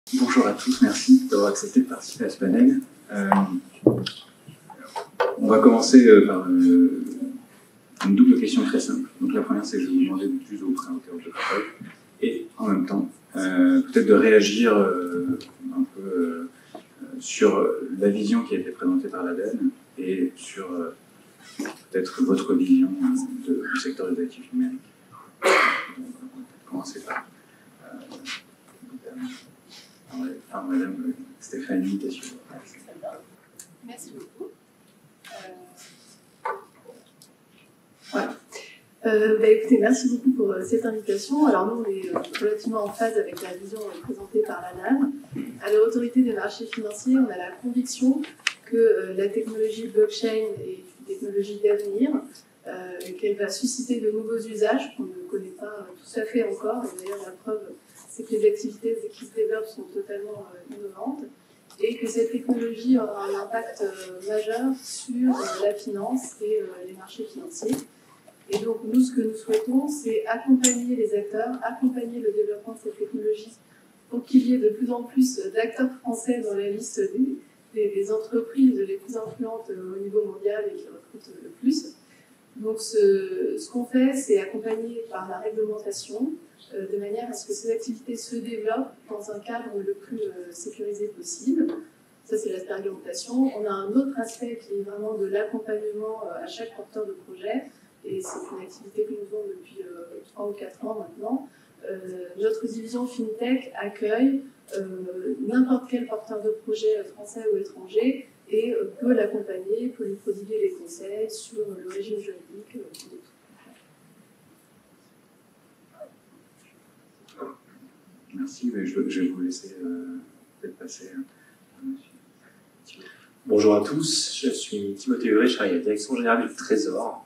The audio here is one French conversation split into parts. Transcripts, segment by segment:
Bonjour à tous, merci d'avoir accepté de participer à ce panel. On va commencer par une double question très simple. Donc la première, c'est que je vais vous demander de plus vous présenter votre travail et en même temps, peut-être de réagir un peu sur la vision qui a été présentée par l'ADEME et sur peut-être votre vision du secteur des actifs numériques. Donc, on va commencer par Madame Stéphanie Tessier. Merci beaucoup. Voilà. Écoutez, merci beaucoup pour cette invitation. Alors nous, on est relativement en phase avec la vision présentée par l'ANAM. À l'autorité des marchés financiers, on a la conviction que la technologie blockchain est une technologie d'avenir, qu'elle va susciter de nouveaux usages qu'on ne connaît pas tout à fait encore. Et d'ailleurs, la preuve, c'est que les activités qui se développent sont totalement innovantes et que cette technologie aura un impact majeur sur la finance et les marchés financiers. Et donc, nous, ce que nous souhaitons, c'est accompagner les acteurs, accompagner le développement de cette technologie pour qu'il y ait de plus en plus d'acteurs français dans la liste des entreprises les plus influentes au niveau mondial et qui recrutent le plus. Donc, ce qu'on fait, c'est accompagner par la réglementation, de manière à ce que ces activités se développent dans un cadre le plus sécurisé possible. Ça, c'est l'aspect réglementation. On a un autre aspect qui est vraiment de l'accompagnement à chaque porteur de projet, et c'est une activité que nous faisons depuis 3 ou 4 ans maintenant. Notre division FinTech accueille n'importe quel porteur de projet français ou étranger et peut l'accompagner, peut lui prodiguer des conseils sur le régime juridique. Merci, mais je vais vous laisser peut-être passer. Bonjour à tous, je suis Timothée Huret, je travaille à la Direction Générale du Trésor.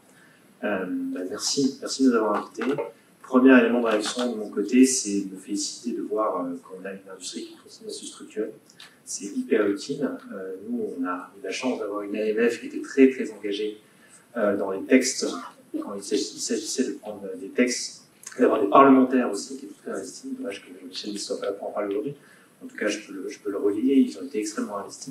Merci de nous avoir invités. Premier élément de réaction de mon côté, c'est de me féliciter de voir qu'on a une industrie qui continue à se structurer. C'est hyper utile. Nous, on a eu la chance d'avoir une AMF qui était très très engagée dans les textes, quand il s'agissait de prendre des textes, d'avoir des parlementaires aussi qui étaient très investis. Dommage que Michel ne soit pas là pour en parler aujourd'hui. En tout cas, je peux le relier, ils ont été extrêmement investis.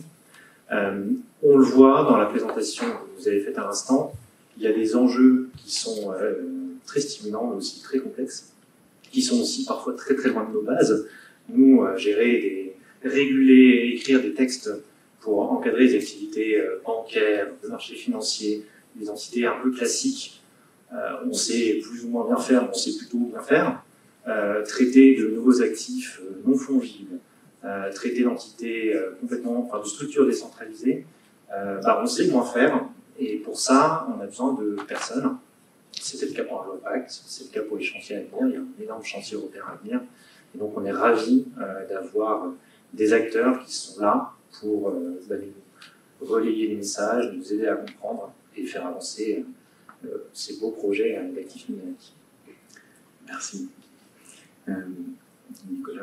On le voit dans la présentation que vous avez faite à l'instant, il y a des enjeux qui sont très stimulants, mais aussi très complexes, qui sont aussi parfois très très loin de nos bases. Nous, réguler, écrire des textes pour encadrer les activités bancaires, des marchés financiers, des entités un peu classiques, on sait plus ou moins bien faire, mais on sait plutôt bien faire. Traiter de nouveaux actifs non fongibles, traiter d'entités de structures décentralisées, on sait moins faire. Et pour ça, on a besoin de personnes. C'était le cas pour la loi Pacte, c'est le cas pour les chantiers à venir. Il y a un énorme chantier européen à venir. Et donc, on est ravis d'avoir des acteurs qui sont là pour nous relayer les messages, nous aider à comprendre et faire avancer ces beaux projets d'actifs numériques. Merci. Nicolas.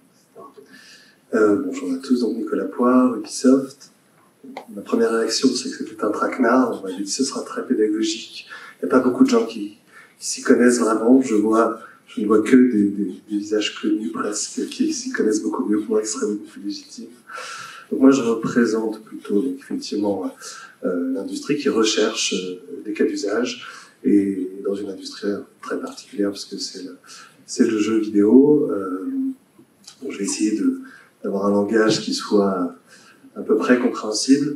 Bonjour à tous, donc Nicolas Poire, Ubisoft. Ma première réaction, c'est que c'était un traquenard. On m'a dit que ce sera très pédagogique. Il n'y a pas beaucoup de gens qui s'y connaissent vraiment. Je ne vois que des visages connus presque, qui s'y connaissent beaucoup mieux que moi, qui seraient beaucoup plus légitimes. Donc moi, je représente plutôt, donc, effectivement, l'industrie qui recherche des cas d'usage, et dans une industrie très particulière, parce que c'est le jeu vidéo. Donc je vais essayer d'avoir un langage qui soit à peu près compréhensible.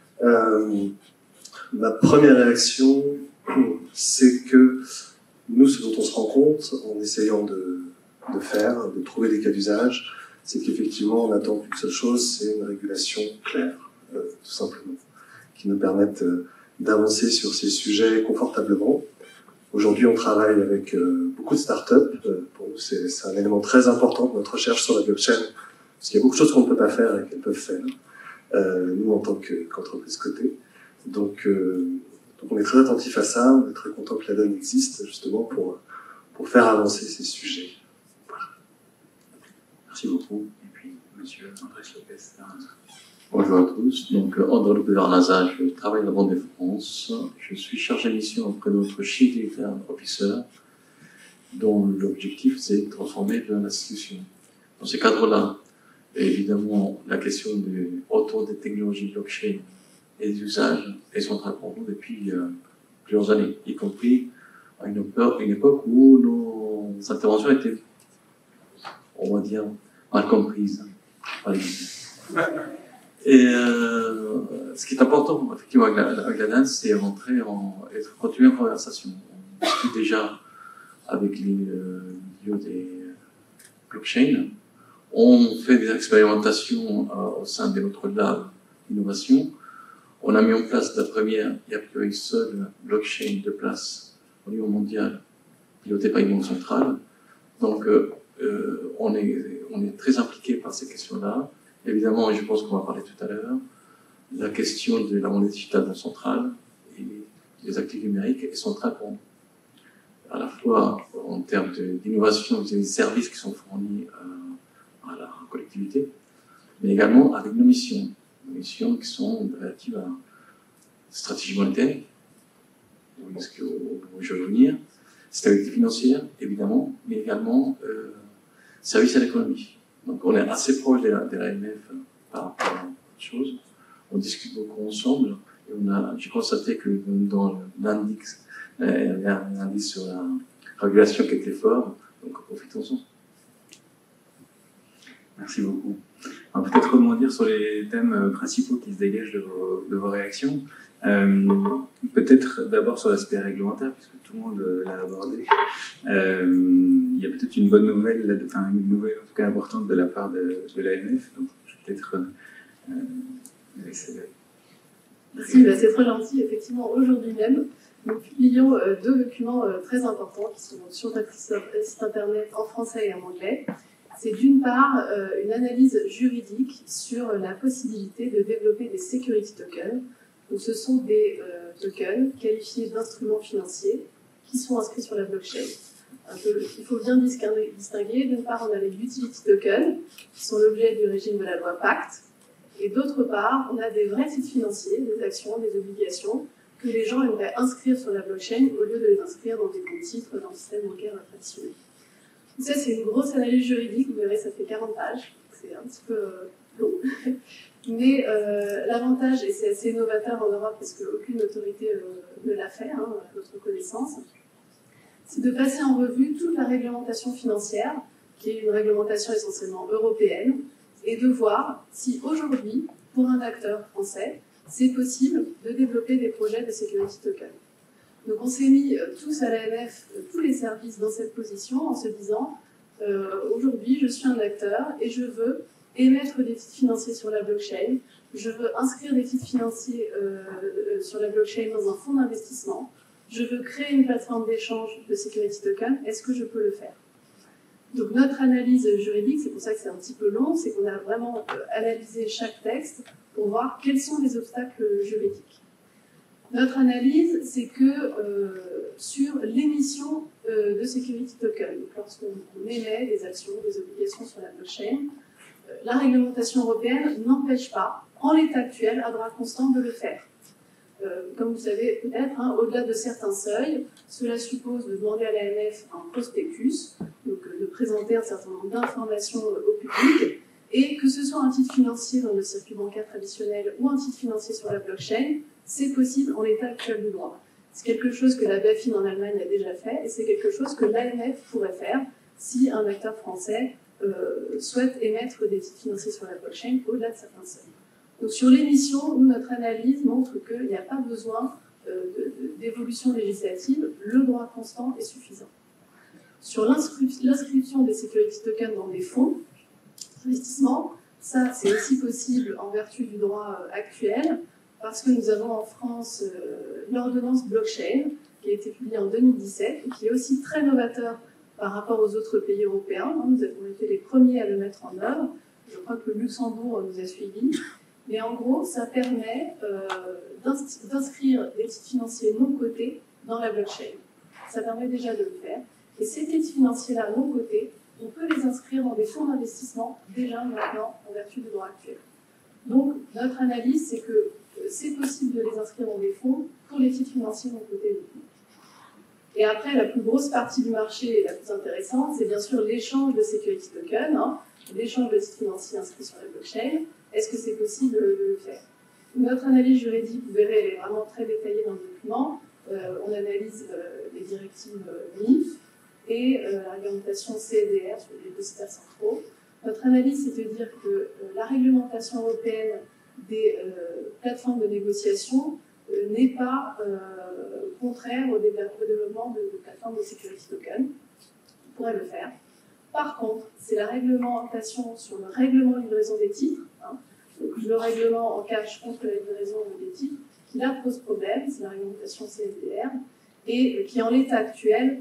Ma première réaction, c'est que nous, ce dont on se rend compte en essayant de trouver des cas d'usage, c'est qu'effectivement, on attend qu'une seule chose, c'est une régulation claire, tout simplement, qui nous permette d'avancer sur ces sujets confortablement. Aujourd'hui, on travaille avec beaucoup de startups. Pour nous, c'est un élément très important de notre recherche sur la blockchain, parce qu'il y a beaucoup de choses qu'on ne peut pas faire et qu'elles peuvent faire. Nous, en tant qu'entreprise cotée. Donc, on est très attentif à ça, on est très content que l'ADEME existe, justement, pour faire avancer ces sujets. Voilà. Merci beaucoup. Et puis, monsieur André Lopez. Bonjour à tous, donc André Lopez-Arnaza, je travaille à la Banque de France. Je suis chargé de mission auprès de notre chief data officer, dont l'objectif c'est de transformer l'institution. Dans ces cadres-là, Et évidemment, la question autour des technologies blockchain et des usages est centrale pour nous depuis plusieurs années, y compris à une époque où nos interventions étaient, on va dire, mal comprises par les gens. Et ce qui est important, effectivement, avec la danse, c'est continuer en conversation. On discute déjà avec les milieux des blockchains. On fait des expérimentations au sein de notre lab d'innovation. On a mis en place la première, il n'y a plus une seule blockchain de place au niveau mondial pilotée par une banque centrale. Donc, on est très impliqué par ces questions-là. Évidemment, et je pense qu'on va parler tout à l'heure, la question de la monnaie digitale centrale et des actifs numériques est centrale pour nous. À la fois en termes d'innovation, des services qui sont fournis à la collectivité, mais également avec nos missions qui sont relatives à la stratégie monétaire, où je veux venir, stabilité financière, évidemment, mais également service à l'économie. Donc on est assez proche de l'AMF par rapport à autre chose. On discute beaucoup ensemble et j'ai constaté que dans l'indice, il y a un indice sur la régulation qui était fort, donc profitons-en. Merci beaucoup. On va peut-être rebondir sur les thèmes principaux qui se dégagent de vos réactions. Peut-être d'abord sur l'aspect réglementaire, puisque tout le monde l'a abordé. Il y a peut-être une bonne nouvelle, une nouvelle en tout cas importante de la part de l'AMF. Donc, je vais peut-être Merci, c'est très gentil. Effectivement, aujourd'hui même, nous publions deux documents très importants qui sont sur notre site internet en français et en anglais. C'est d'une part une analyse juridique sur la possibilité de développer des security tokens. Donc, ce sont des tokens qualifiés d'instruments financiers qui sont inscrits sur la blockchain. Il faut bien distinguer. D'une part, on a les utility tokens qui sont l'objet du régime de la loi Pacte. Et d'autre part, on a des vrais titres financiers, des actions, des obligations que les gens aimeraient inscrire sur la blockchain au lieu de les inscrire dans des comptes titres dans le système bancaire traditionnel. Ça, c'est une grosse analyse juridique, vous verrez, ça fait 40 pages, c'est un petit peu long. Mais l'avantage, et c'est assez novateur en Europe parce qu'aucune autorité ne l'a fait, à notre connaissance, c'est de passer en revue toute la réglementation financière, qui est une réglementation essentiellement européenne, et de voir si aujourd'hui, pour un acteur français, c'est possible de développer des projets de security token. Donc on s'est mis tous à l'AMF, tous les services dans cette position en se disant aujourd'hui je suis un acteur et je veux émettre des titres financiers sur la blockchain, je veux inscrire des titres financiers sur la blockchain dans un fonds d'investissement, je veux créer une plateforme d'échange de security token, est-ce que je peux le faire? Donc notre analyse juridique, c'est pour ça que c'est un petit peu long, c'est qu'on a vraiment analysé chaque texte pour voir quels sont les obstacles juridiques. Notre analyse, c'est que sur l'émission de security token, lorsqu'on émet des actions, des obligations sur la blockchain, la réglementation européenne n'empêche pas, en l'état actuel, à droit constant, de le faire. Comme vous savez peut-être, au-delà de certains seuils, cela suppose de demander à l'AMF un prospectus, donc de présenter un certain nombre d'informations au public, et que ce soit un titre financier dans le circuit bancaire traditionnel ou un titre financier sur la blockchain, c'est possible en l'état actuel du droit. C'est quelque chose que la BaFin en Allemagne a déjà fait, et c'est quelque chose que l'AMF pourrait faire si un acteur français souhaite émettre des titres financiers sur la blockchain au-delà de certains seuils. Donc sur l'émission, notre analyse montre qu'il n'y a pas besoin d'évolution législative, le droit constant est suffisant. Sur l'inscription des security tokens dans des fonds d'investissement, ça c'est aussi possible en vertu du droit actuel, parce que nous avons en France l'ordonnance blockchain qui a été publiée en 2017 et qui est aussi très novateur par rapport aux autres pays européens. Nous avons été les premiers à le mettre en œuvre. Je crois que le Luxembourg nous a suivis. Mais en gros, ça permet d'inscrire des titres financiers non cotés dans la blockchain. Ça permet déjà de le faire. Et ces titres financiers-là non cotés, on peut les inscrire dans des fonds d'investissement déjà maintenant en vertu du droit actuel. Donc, notre analyse, c'est que c'est possible de les inscrire dans des fonds pour les titres financiers non cotés. Et après, la plus grosse partie du marché et la plus intéressante, c'est bien sûr l'échange de security tokens. d'échange de titres financiers inscrits sur la blockchain. Est-ce que c'est possible de le faire? Notre analyse juridique, vous verrez, elle est vraiment très détaillée dans le document. On analyse les directives MIF et la réglementation CSDR sur les dépositaires centraux. Notre analyse, c'est de dire que la réglementation européenne des plateformes de négociation n'est pas contraire au développement de plateformes de security token. On pourrait le faire. Par contre, c'est la réglementation sur le règlement livraison des titres, donc le règlement en cash contre la livraison des titres, qui là pose problème, c'est la réglementation CSDR, et qui en l'état actuel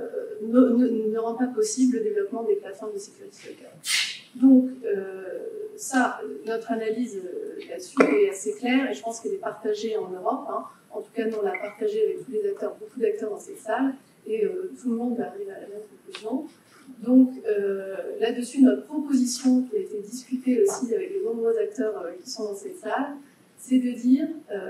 ne rend pas possible le développement des plateformes de security token. Donc, ça, notre analyse là-dessus est assez claire, et je pense qu'elle est partagée en Europe. En tout cas, nous, on l'a partagée avec tous les acteurs, beaucoup d'acteurs dans cette salle, et tout le monde arrive à la même conclusion. Donc, là-dessus, notre proposition, qui a été discutée aussi avec les nombreux acteurs qui sont dans cette salle, c'est de dire,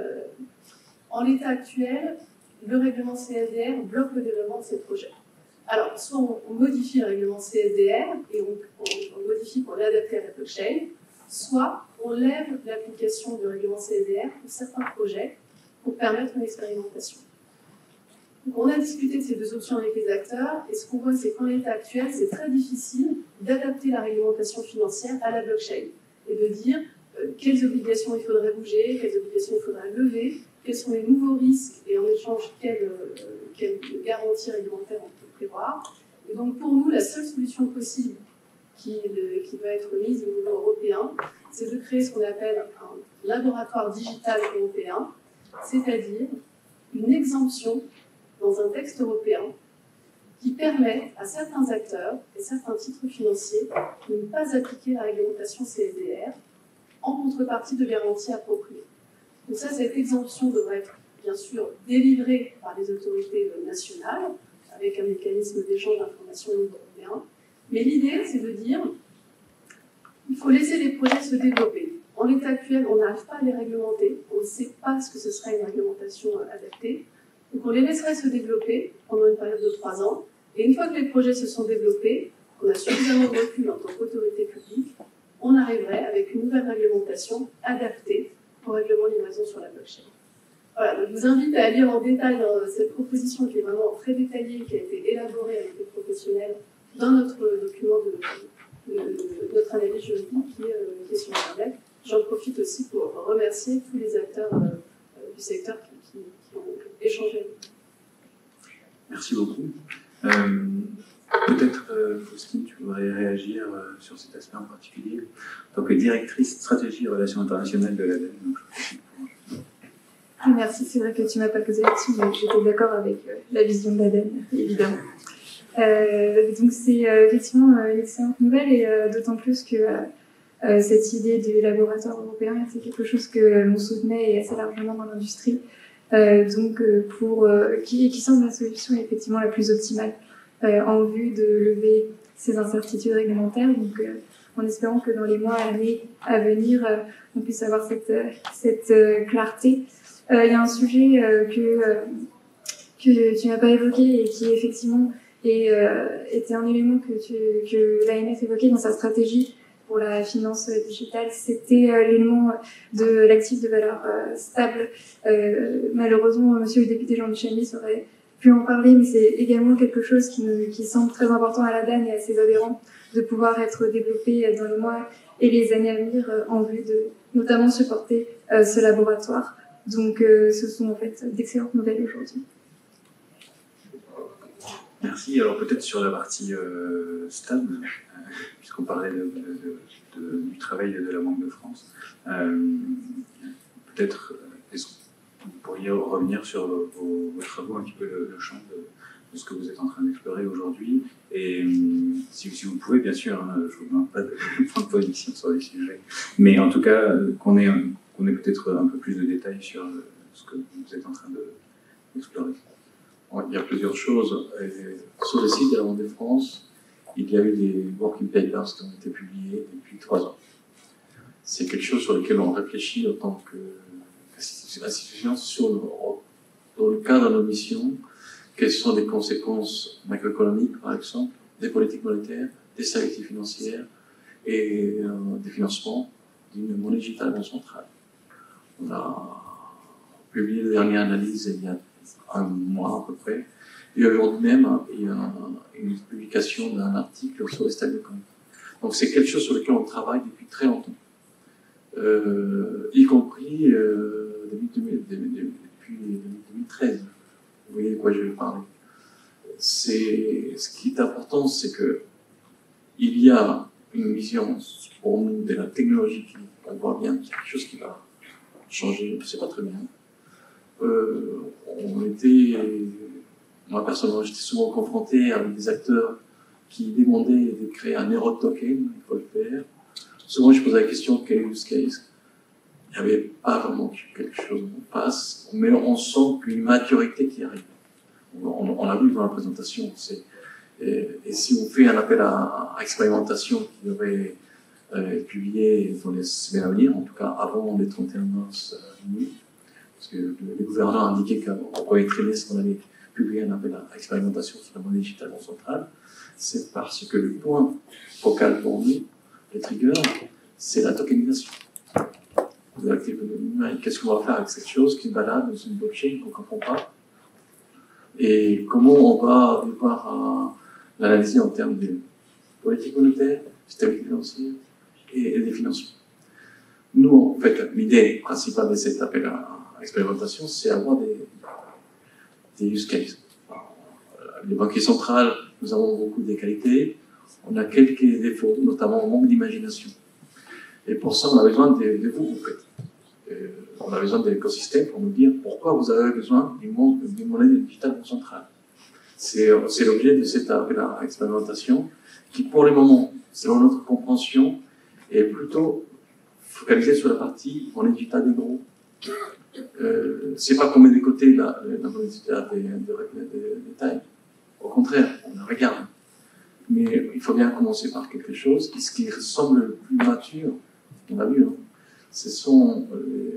en l'état actuel, le règlement CSDR bloque le développement de ces projets. Alors, soit on modifie le règlement CSDR et on modifie pour l'adapter à la blockchain, soit on lève l'application du règlement CSDR pour certains projets pour permettre une expérimentation. Donc, on a discuté de ces deux options avec les acteurs, et ce qu'on voit, c'est qu'en l'état actuel, c'est très difficile d'adapter la réglementation financière à la blockchain et de dire quelles obligations il faudrait bouger, quelles obligations il faudrait lever, quels sont les nouveaux risques et en échange quelles garanties réglementaires on peut prévoir. Et donc pour nous, la seule solution possible qui va être mise au niveau européen, c'est de créer ce qu'on appelle un laboratoire digital européen, c'est-à-dire une exemption dans un texte européen qui permet à certains acteurs et certains titres financiers de ne pas appliquer la réglementation CSDR en contrepartie de garanties appropriées. Donc ça, cette exemption devrait être bien sûr délivrée par les autorités nationales avec un mécanisme d'échange d'informations au niveau européen. Mais l'idée, c'est de dire il faut laisser les projets se développer. En l'état actuel, on n'arrive pas à les réglementer, on ne sait pas ce que ce serait une réglementation adaptée. Donc on les laisserait se développer pendant une période de 3 ans. Et une fois que les projets se sont développés, qu'on a suffisamment de recul en tant qu'autorité publique, on arriverait avec une nouvelle réglementation adaptée au règlement livraison sur la blockchain. Voilà, donc je vous invite à lire en détail cette proposition qui est vraiment très détaillée, qui a été élaborée avec les professionnels dans notre document de notre analyse juridique qui est sur Internet. J'en profite aussi pour remercier tous les acteurs du secteur qui ont échangé avec nous. Merci beaucoup. Peut-être, Faustine, tu voudrais réagir sur cet aspect en particulier, en tant que directrice stratégie et relations internationales de l'ADEME. Merci, c'est vrai que tu m'as pas posé là-dessus, mais j'étais d'accord avec la vision de l'ADEME, évidemment. Donc c'est effectivement une excellente nouvelle, et d'autant plus que cette idée du laboratoire européen, c'est quelque chose que l'on soutenait et assez largement dans l'industrie, qui semble la solution effectivement la plus optimale en vue de lever ces incertitudes réglementaires. Donc en espérant que dans les mois et années à venir, on puisse avoir cette clarté. Il y a un sujet que tu n'as pas évoqué et qui effectivement était un élément que l'AMF évoquait dans sa stratégie pour la finance digitale, c'était l'élément de l'actif de valeur stable. Malheureusement, monsieur le député Jean-Michel Miss aurait pu en parler, mais c'est également quelque chose qui semble très important à l'ADEME et à ses adhérents de pouvoir être développé dans les mois et les années à venir en vue de notamment supporter ce laboratoire. Donc ce sont en fait d'excellentes nouvelles aujourd'hui. Merci. Alors peut-être sur la partie stable, puisqu'on parlait du travail de la Banque de France, peut-être est-ce que vous pourriez revenir sur vos travaux, un petit peu le champ de ce que vous êtes en train d'explorer aujourd'hui, et si vous pouvez, bien sûr, je ne vous demande pas de prendre position sur les sujets, mais en tout cas qu'on ait peut-être un peu plus de détails sur ce que vous êtes en train d'explorer. Il y a plusieurs choses. Sur le site de la Banque de France, il y a eu des working papers qui ont été publiés depuis 3 ans. C'est quelque chose sur lequel on réfléchit en tant qu'institution dans le cadre de nos missions. Quelles sont les conséquences macroéconomiques, par exemple, des politiques monétaires, des stabilités financières, et des financements d'une monnaie digitale non centrale. On a publié la dernière analyse il y a un mois à peu près, et aujourd'hui même, il y a une publication d'un article sur les stablecoins. Donc c'est quelque chose sur lequel on travaille depuis très longtemps, y compris depuis 2013. Vous voyez de quoi je vais parler. Ce qui est important, c'est que il y a une vision pour nous de la technologie qui, on voit bien, qu'il y a quelque chose qui va changer, je sais pas très bien. Moi personnellement, j'étais souvent confronté avec des acteurs qui demandaient de créer un Euro token, il faut le faire. Souvent, je posais la question, quel use case? Il n'y avait pas vraiment quelque chose en passe, mais on sent qu'une maturité qui arrive. On l'a vu dans la présentation. Et si on fait un appel à expérimentation qui devrait être publié dans les semaines à venir, en tout cas avant les 31 mars minuit, parce que le gouvernement a indiqué qu'on pourrait traîner ce qu'on allait publier un appel à expérimentation sur la monnaie digitale non centrale, c'est parce que le point focal pour nous, les triggers, c'est la tokenisation de l'actif numérique. Qu'est-ce qu'on va faire avec cette chose qui est balade dans une blockchain qu'on ne comprend pas? Et comment on va devoir l'analyser en termes de politique monétaire, stabilité financière et des financements. Nous, en fait, l'idée principale de cet appel à expérimentation, c'est avoir des use cases. Les banquiers centrales, nous avons beaucoup de qualités, on a quelques défauts, notamment au manque d'imagination. Et pour ça, on a besoin de vous, en fait. On a besoin de l'écosystème pour nous dire pourquoi vous avez besoin d'une monnaie digitale centrale. C'est l'objet de cette appel à expérimentation qui, pour le moment, selon notre compréhension, est plutôt focalisée sur la partie monnaie digitale des gros. C'est pas qu'on met de côté la monnaie digitale des tailles. Au contraire, on la regarde. Mais il faut bien commencer par quelque chose. Et ce qui semble le plus mature, on l'a vu, hein, ce sont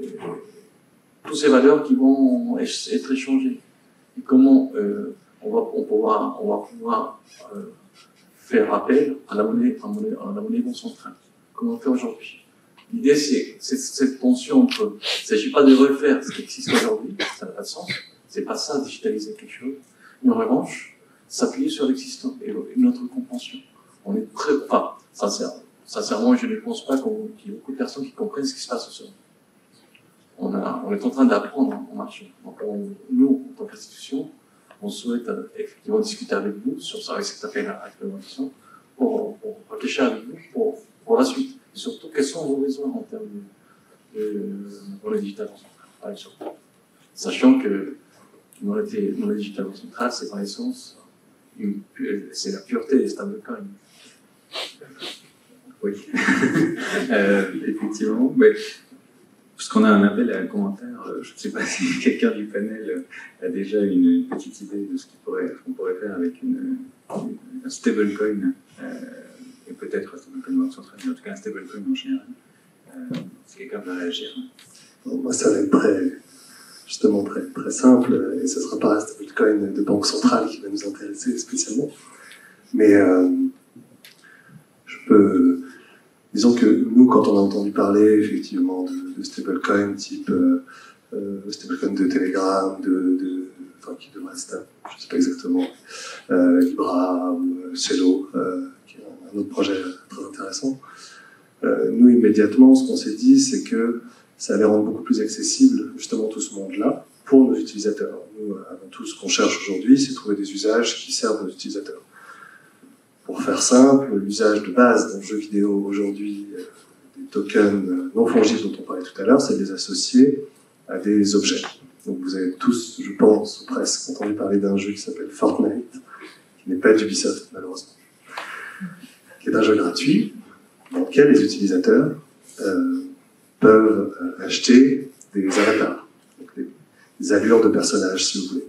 toutes ces valeurs qui vont être échangées. Et comment on va pouvoir faire appel à la monnaie non centrale. Comment on fait aujourd'hui? L'idée, c'est cette tension entre, il ne s'agit pas de refaire ce qui existe aujourd'hui, ça n'a pas de sens. C'est pas ça, digitaliser quelque chose. Mais en revanche, s'appuyer sur l'existant et notre compréhension. On est sincèrement, je ne pense pas qu'il y ait beaucoup de personnes qui comprennent ce qui se passe au sol. On est en train d'apprendre en marchant. Donc, nous, en tant qu'institution, on souhaite effectivement discuter avec vous sur ça, avec cet appel à expérimentation, pour réfléchir avec vous pour la suite. Et surtout, quels sont vos besoins en termes de monnaie digitale centrale, sachant que monnaie digitale centrale, c'est par essence, c'est la pureté des stablecoins. Oui, effectivement. Mais, puisqu'on a un appel à un commentaire, je ne sais pas si quelqu'un du panel a déjà une petite idée de ce qu'on pourrait faire avec un stablecoin, et peut-être un stablecoin non central, mais en tout cas un stablecoin en général. Si quelqu'un veut réagir. Bon, moi, ça va être justement très simple, et ce ne sera pas un stablecoin de banque centrale qui va nous intéresser spécialement. Mais disons que nous, quand on a entendu parler effectivement de stablecoin type stablecoin de Telegram, qui devrait être stable, je ne sais pas exactement, Libra ou Cello, qui est un autre projet très intéressant. Nous, immédiatement, ce qu'on s'est dit, c'est que ça allait rendre beaucoup plus accessible justement tout ce monde-là pour nos utilisateurs. Nous, avant tout, ce qu'on cherche aujourd'hui, c'est trouver des usages qui servent nos utilisateurs. Pour faire simple, l'usage de base dans le jeu vidéo aujourd'hui, des tokens non fongibles dont on parlait tout à l'heure, c'est de les associer à des objets. Donc vous avez tous, je pense, presque entendu parler d'un jeu qui s'appelle Fortnite, qui n'est pas d'Ubisoft malheureusement, qui est un jeu gratuit dans lequel les utilisateurs peuvent acheter des avatars, donc des allures de personnages si vous voulez.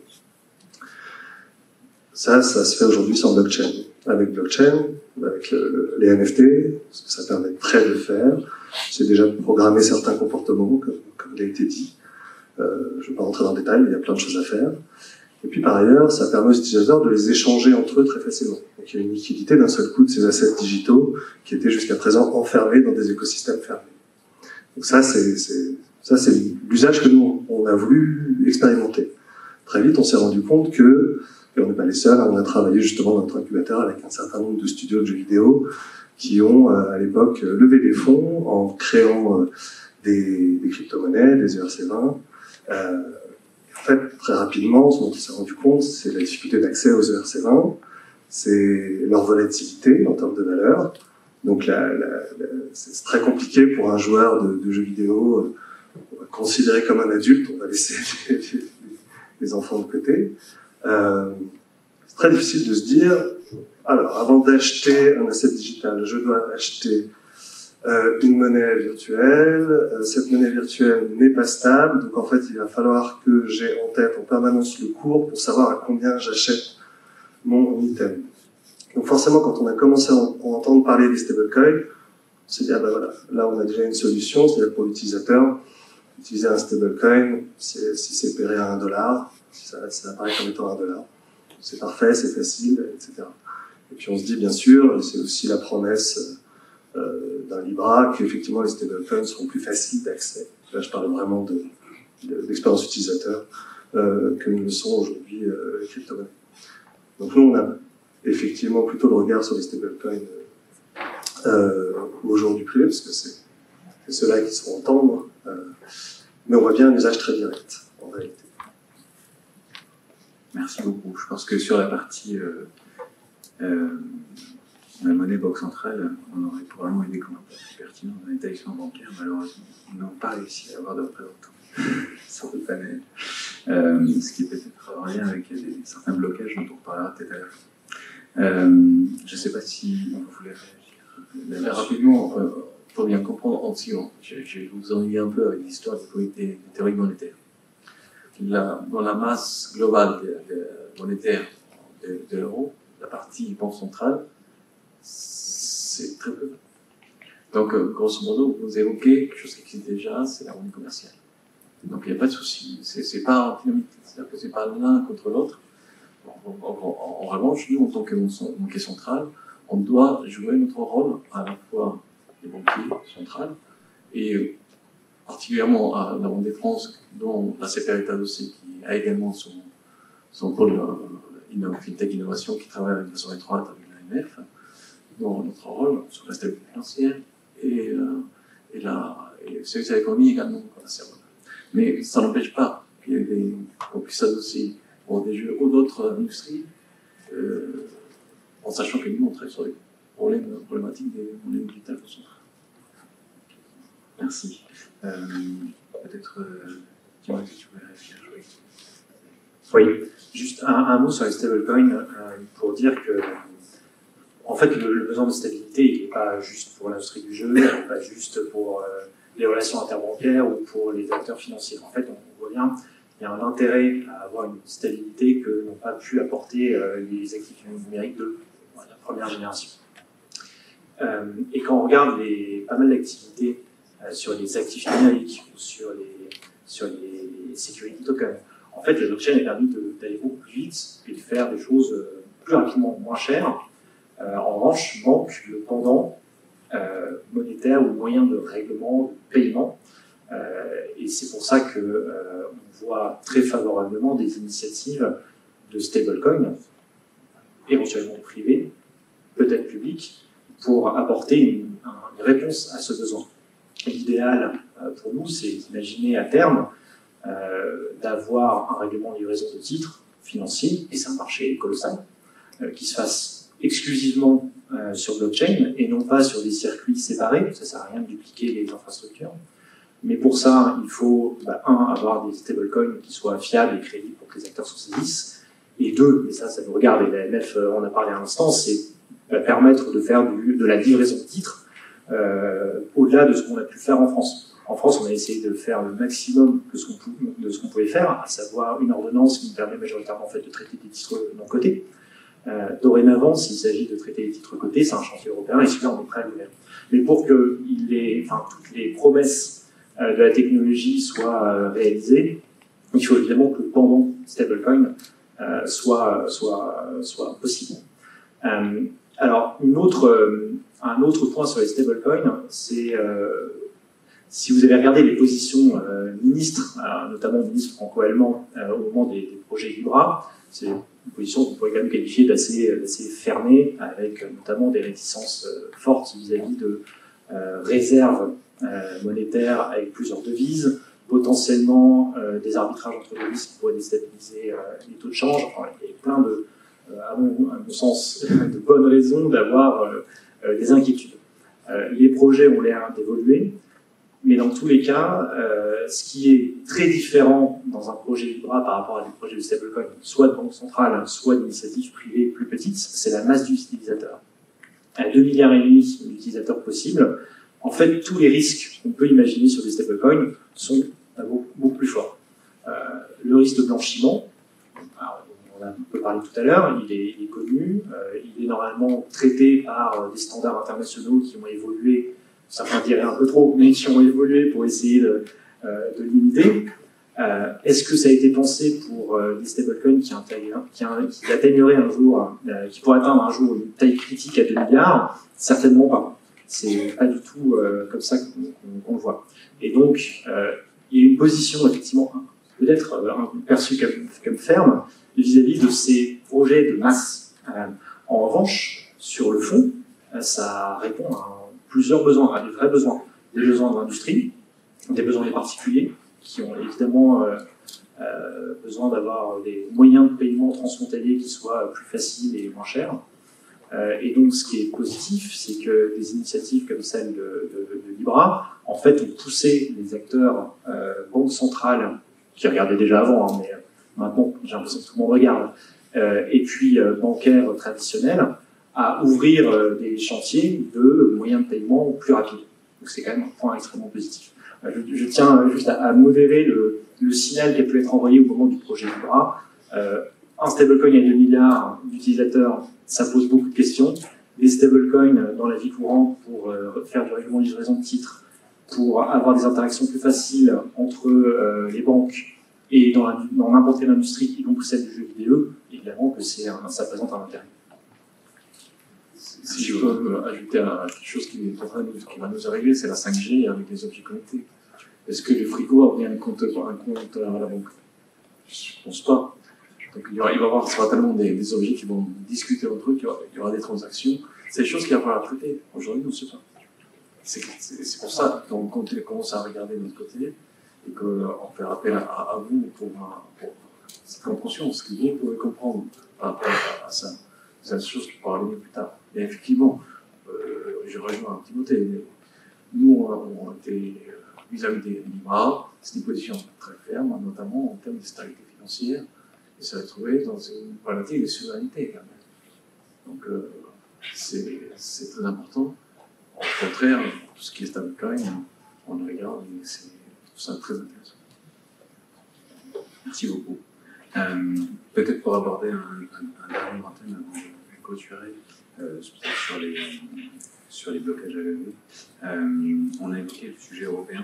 Ça se fait aujourd'hui sans blockchain. Avec blockchain, avec les NFT, ce que ça permettrait de faire, c'est déjà de programmer certains comportements, comme il a été dit. Je ne vais pas rentrer dans le détail, mais il y a plein de choses à faire. Et puis par ailleurs, ça permet aux utilisateurs de les échanger entre eux très facilement. Donc il y a une liquidité d'un seul coup de ces assets digitaux qui étaient jusqu'à présent enfermés dans des écosystèmes fermés. Donc ça, c'est l'usage que nous, on a voulu expérimenter. Très vite, on s'est rendu compte que, et on n'est pas les seuls, on a travaillé justement dans notre incubateur avec un certain nombre de studios de jeux vidéo qui ont, à l'époque, levé des fonds en créant des crypto-monnaies, des ERC20. En fait, très rapidement, ce dont on s'est rendu compte, c'est la difficulté d'accès aux ERC20, c'est leur volatilité en termes de valeur. Donc c'est très compliqué pour un joueur de jeux vidéo, considéré comme un adulte, on va laisser les enfants de côté. C'est très difficile de se dire, alors avant d'acheter un asset digital, je dois acheter une monnaie virtuelle, cette monnaie virtuelle n'est pas stable, donc en fait il va falloir que j'ai en tête en permanence le cours pour savoir à combien j'achète mon item. Donc forcément quand on a commencé à entendre parler des stablecoins, on s'est dit ah ben voilà, là on a déjà une solution, c'est-à-dire pour l'utilisateur, utiliser un stablecoin, si c'est payé à $1, ça apparaît comme étant $1. C'est parfait, c'est facile, etc. Et puis on se dit bien sûr, c'est aussi la promesse d'un Libra, qu'effectivement les stablecoins seront plus faciles d'accès. Là, je parle vraiment d'expérience utilisateur que ne le sont aujourd'hui les crypto-monnaies. Donc nous, on a effectivement plutôt le regard sur les stablecoins au jour du privé, parce que c'est ceux-là qui se font entendre, mais on voit bien un usage très direct, en réalité. Merci beaucoup. Je pense que sur la partie la monnaie banque centrale, on aurait probablement eu des commentaires pertinents d'un établissement bancaire. Malheureusement, ils n'ont pas réussi à avoir de représentants sur le panel. Ce qui est peut-être en lien avec certains blocages dont on parlera peut-être à la fin. Je ne sais pas si vous voulez réagir. Très rapidement, pour bien comprendre, je vais vous ennuyer un peu avec l'histoire des théories monétaires. Dans la masse globale monétaire de l'euro, la partie banque centrale, c'est très peu. Donc, grosso modo, vous évoquez quelque chose qui existe déjà, c'est la monnaie commerciale. Donc, il n'y a pas de souci. C'est pas antinomique. C'est-à-dire que c'est pas l'un contre l'autre. En revanche, nous, en tant que banquier central, on doit jouer notre rôle à la fois des banquiers centrales et particulièrement à la Banque de France, dont la CPR est adossée, qui a également son pôle FinTech Innovation qui travaille de façon étroite avec l'AMF, dans notre rôle sur la stabilité financière et le service à l'économie également. Mais ça n'empêche pas qu'on puisse s'adosser pour des jeux ou d'autres industries, en sachant que nous, on travaille sur les problématiques des monnaies digitales. Merci. Peut-être, dis-moi si tu veux réagir. Oui, juste un mot sur les stablecoins pour dire que, en fait, le besoin de stabilité, il n'est pas juste pour l'industrie du jeu, il n'est pas juste pour les relations interbancaires ou pour les acteurs financiers. En fait, on voit bien, il y a un intérêt à avoir une stabilité que n'ont pas pu apporter les actifs numériques de la première génération. Et quand on regarde pas mal d'activités sur les actifs numériques ou sur les security tokens, en fait, la blockchain a permis d'aller beaucoup plus vite et de faire des choses plus rapidement, moins chères. En revanche, manque le pendant monétaire ou moyen de règlement, de paiement. Et c'est pour ça qu'on voit très favorablement des initiatives de stablecoin, éventuellement privées, peut-être publiques, pour apporter une réponse à ce besoin. L'idéal pour nous, c'est d'imaginer à terme d'avoir un règlement de livraison de titres financiers, et c'est un marché colossal, qui se fasse exclusivement sur blockchain et non pas sur des circuits séparés. Ça ne sert à rien de dupliquer les infrastructures. Mais pour ça, il faut, avoir des stablecoins qui soient fiables et crédibles pour que les acteurs s'en saisissent. Et deux, et ça nous regarde, et l'AMF en a parlé à l'instant, c'est permettre de faire de la livraison de titres au-delà de ce qu'on a pu faire en France. En France, on a essayé de faire le maximum de ce qu'on pouvait faire, à savoir une ordonnance qui nous permet majoritairement en fait, de traiter des titres non cotés. Dorénavant, s'il s'agit de traiter les titres cotés, c'est un chantier européen et celui-là, on est prêt à le faire. Mais pour que toutes les promesses de la technologie soient réalisées, il faut évidemment que le pendant stablecoin soit possible. Alors, un autre point sur les stablecoins, c'est si vous avez regardé les positions ministres, notamment ministres franco-allemands au moment des projets Libra, c'est une position qu'on pourrait quand même qualifier d'assez fermée, avec notamment des réticences fortes vis-à-vis de réserves monétaires avec plusieurs devises, potentiellement des arbitrages entre devises qui pourraient déstabiliser les taux de change. Enfin, il y a plein de, à mon sens, de bonnes raisons d'avoir des inquiétudes. Les projets ont l'air d'évoluer, mais dans tous les cas, ce qui est très différent dans un projet Libra par rapport à des projets de stablecoin, soit de banque centrale, soit d'initiatives privées plus petites, c'est la masse d'utilisateurs. À 2,5 milliards d'utilisateurs possibles, en fait, tous les risques qu'on peut imaginer sur des stablecoins sont beaucoup plus forts. Le risque de blanchiment, alors, on a un peu parlé tout à l'heure, il est connu, il est normalement traité par des standards internationaux qui ont évolué, certains diraient un peu trop, mais qui ont évolué pour essayer de limiter. Est-ce que ça a été pensé pour des stablecoins qui atteigneraient un jour, qui pourraient atteindre un jour une taille critique à 2 milliards? Certainement pas. C'est pas du tout comme ça qu'on le voit. Et donc, il y a une position effectivement peut-être perçue comme ferme vis-à-vis de ces projets de masse. En revanche, sur le fond, ça répond à plusieurs besoins, à des vrais besoins. Des besoins de l'industrie, des besoins des particuliers, qui ont évidemment besoin d'avoir des moyens de paiement transfrontaliers qui soient plus faciles et moins chers. Et donc, ce qui est positif, c'est que des initiatives comme celle de Libra, en fait, ont poussé les acteurs banques centrales, qui regardaient déjà avant, mais maintenant, j'ai l'impression que tout le monde regarde, et puis bancaires traditionnels, à ouvrir des chantiers de moyens de paiement plus rapides. Donc, c'est quand même un point extrêmement positif. Je tiens juste à modérer le signal qui a pu être envoyé au moment du projet Libra. Un stablecoin à 2 milliards d'utilisateurs, ça pose beaucoup de questions. Les stablecoins dans la vie courante pour faire du règlement de livraison de titres, pour avoir des interactions plus faciles entre les banques et dans n'importe quelle industrie, y compris celle du jeu vidéo, évidemment que ça présente un intérêt. Si je peux ajouter à quelque chose qui va nous arriver, c'est la 5G avec les objets connectés. Est-ce que le frigo a bien un compte à la banque? Je ne pense pas. Donc il va y avoir certainement des objets qui vont discuter entre eux, il y aura des transactions. C'est des choses qu'il va falloir traiter. Aujourd'hui, on ne sait pas. C'est pour ça qu'on commence à regarder de notre côté et qu'on fait appel à vous pour cette compréhension, ce que vous pouvez comprendre par rapport à ça. C'est la chose qui pourra aller plus tard. Et effectivement, je rejoins Timothée, mais nous, on était vis-à-vis des Libra, c'est une position très ferme, notamment en termes de stabilité financière, et ça va être trouvé dans une problématique de souveraineté quand même. Donc, c'est très important. Au contraire, tout ce qui est stablecoin, on le regarde et je trouve ça très intéressant. Merci beaucoup. Peut-être pour aborder un dernier thème avant de clôturer, sur les blocages à lever. On a évoqué le sujet européen.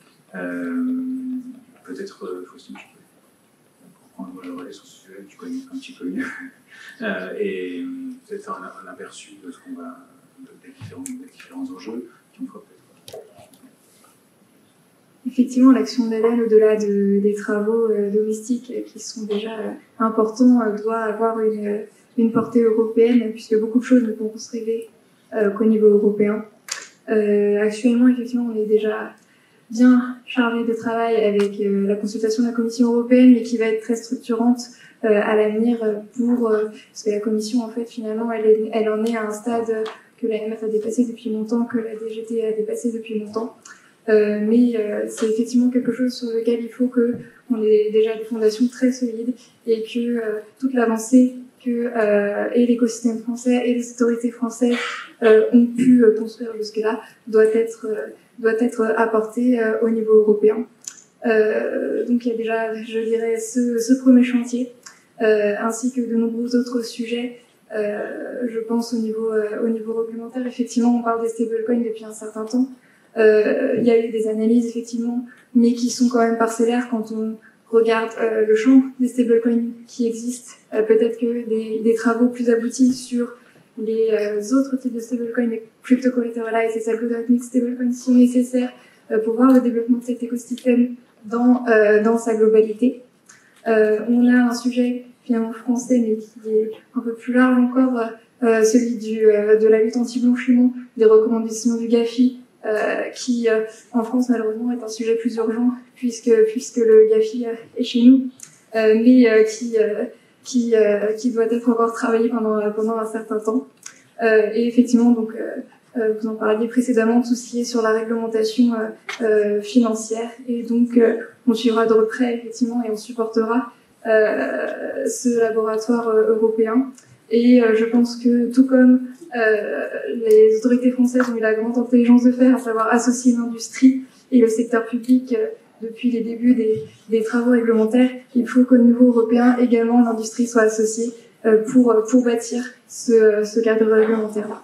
Peut-être, Faustine, tu peux prendre le relais sur ce sujet, tu connais un petit peu mieux, et peut-être faire un aperçu de ce qu'on va, des différents enjeux qui nous fera peut-être. Effectivement, l'action de l'ADEME, au-delà des travaux domestiques qui sont déjà importants, doit avoir une portée européenne, puisque beaucoup de choses ne pourront se régler qu'au niveau européen. Actuellement, effectivement, on est déjà bien chargé de travail avec la consultation de la Commission européenne, mais qui va être très structurante à l'avenir parce que la Commission, en fait, finalement, elle en est à un stade que l'AMF a dépassé depuis longtemps, que la DGT a dépassé depuis longtemps. Mais c'est effectivement quelque chose sur lequel il faut qu'on ait déjà des fondations très solides et que toute l'avancée que et l'écosystème français et les autorités françaises ont pu construire jusque-là doit être apportée au niveau européen. Donc il y a déjà, je dirais, ce premier chantier, ainsi que de nombreux autres sujets. Je pense au niveau réglementaire. Effectivement, on parle des stablecoins depuis un certain temps. Il y a eu des analyses, effectivement, mais qui sont quand même parcellaires quand regarde le champ des stablecoins qui existent, peut-être que des travaux plus aboutis sur les autres types de stablecoins, les crypto-collateralized, les algorithmic stablecoins sont nécessaires pour voir le développement de cet écosystème dans sa globalité. On a un sujet finalement français, mais qui est un peu plus large encore, celui de la lutte anti-blanchiment, des recommandations du GAFI, qui en France malheureusement est un sujet plus urgent puisque le GAFI est chez nous, mais qui doit être encore travaillé pendant un certain temps. Et effectivement, donc vous en parliez précédemment, tout ce qui est sur la réglementation financière, et donc on suivra de près effectivement et on supportera ce laboratoire européen. Et je pense que tout comme les autorités françaises ont eu la grande intelligence de faire, à savoir associer l'industrie et le secteur public depuis les débuts des travaux réglementaires, il faut qu'au niveau européen également l'industrie soit associée pour bâtir ce cadre réglementaire.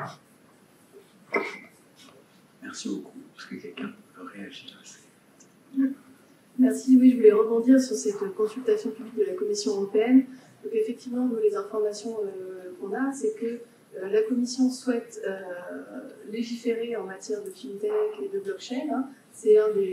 Merci beaucoup. Est-ce que quelqu'un peut réagir? Merci, oui, je voulais rebondir sur cette consultation publique de la Commission européenne. Donc effectivement, nous, les informations qu'on a, c'est que la Commission souhaite légiférer en matière de fintech et de blockchain. Hein. C'est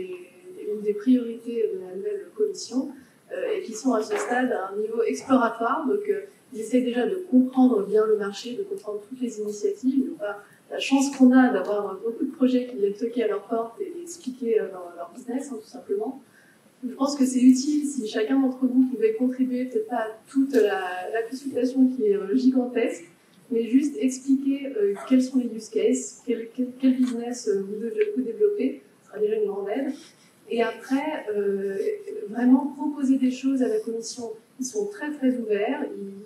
une des priorités de la nouvelle Commission et qui sont à ce stade à un niveau exploratoire. Donc ils essaient déjà de comprendre bien le marché, de comprendre toutes les initiatives. Donc, la chance qu'on a d'avoir beaucoup de projets qui viennent toquer à leur porte et expliquer leur business, hein, tout simplement. Je pense que c'est utile si chacun d'entre vous pouvait contribuer, peut-être pas à toute la consultation qui est gigantesque, mais juste expliquer quels sont les use cases, quel business vous développez, ce sera déjà une grande aide. Et après, vraiment proposer des choses à la Commission. Ils sont très très ouverts,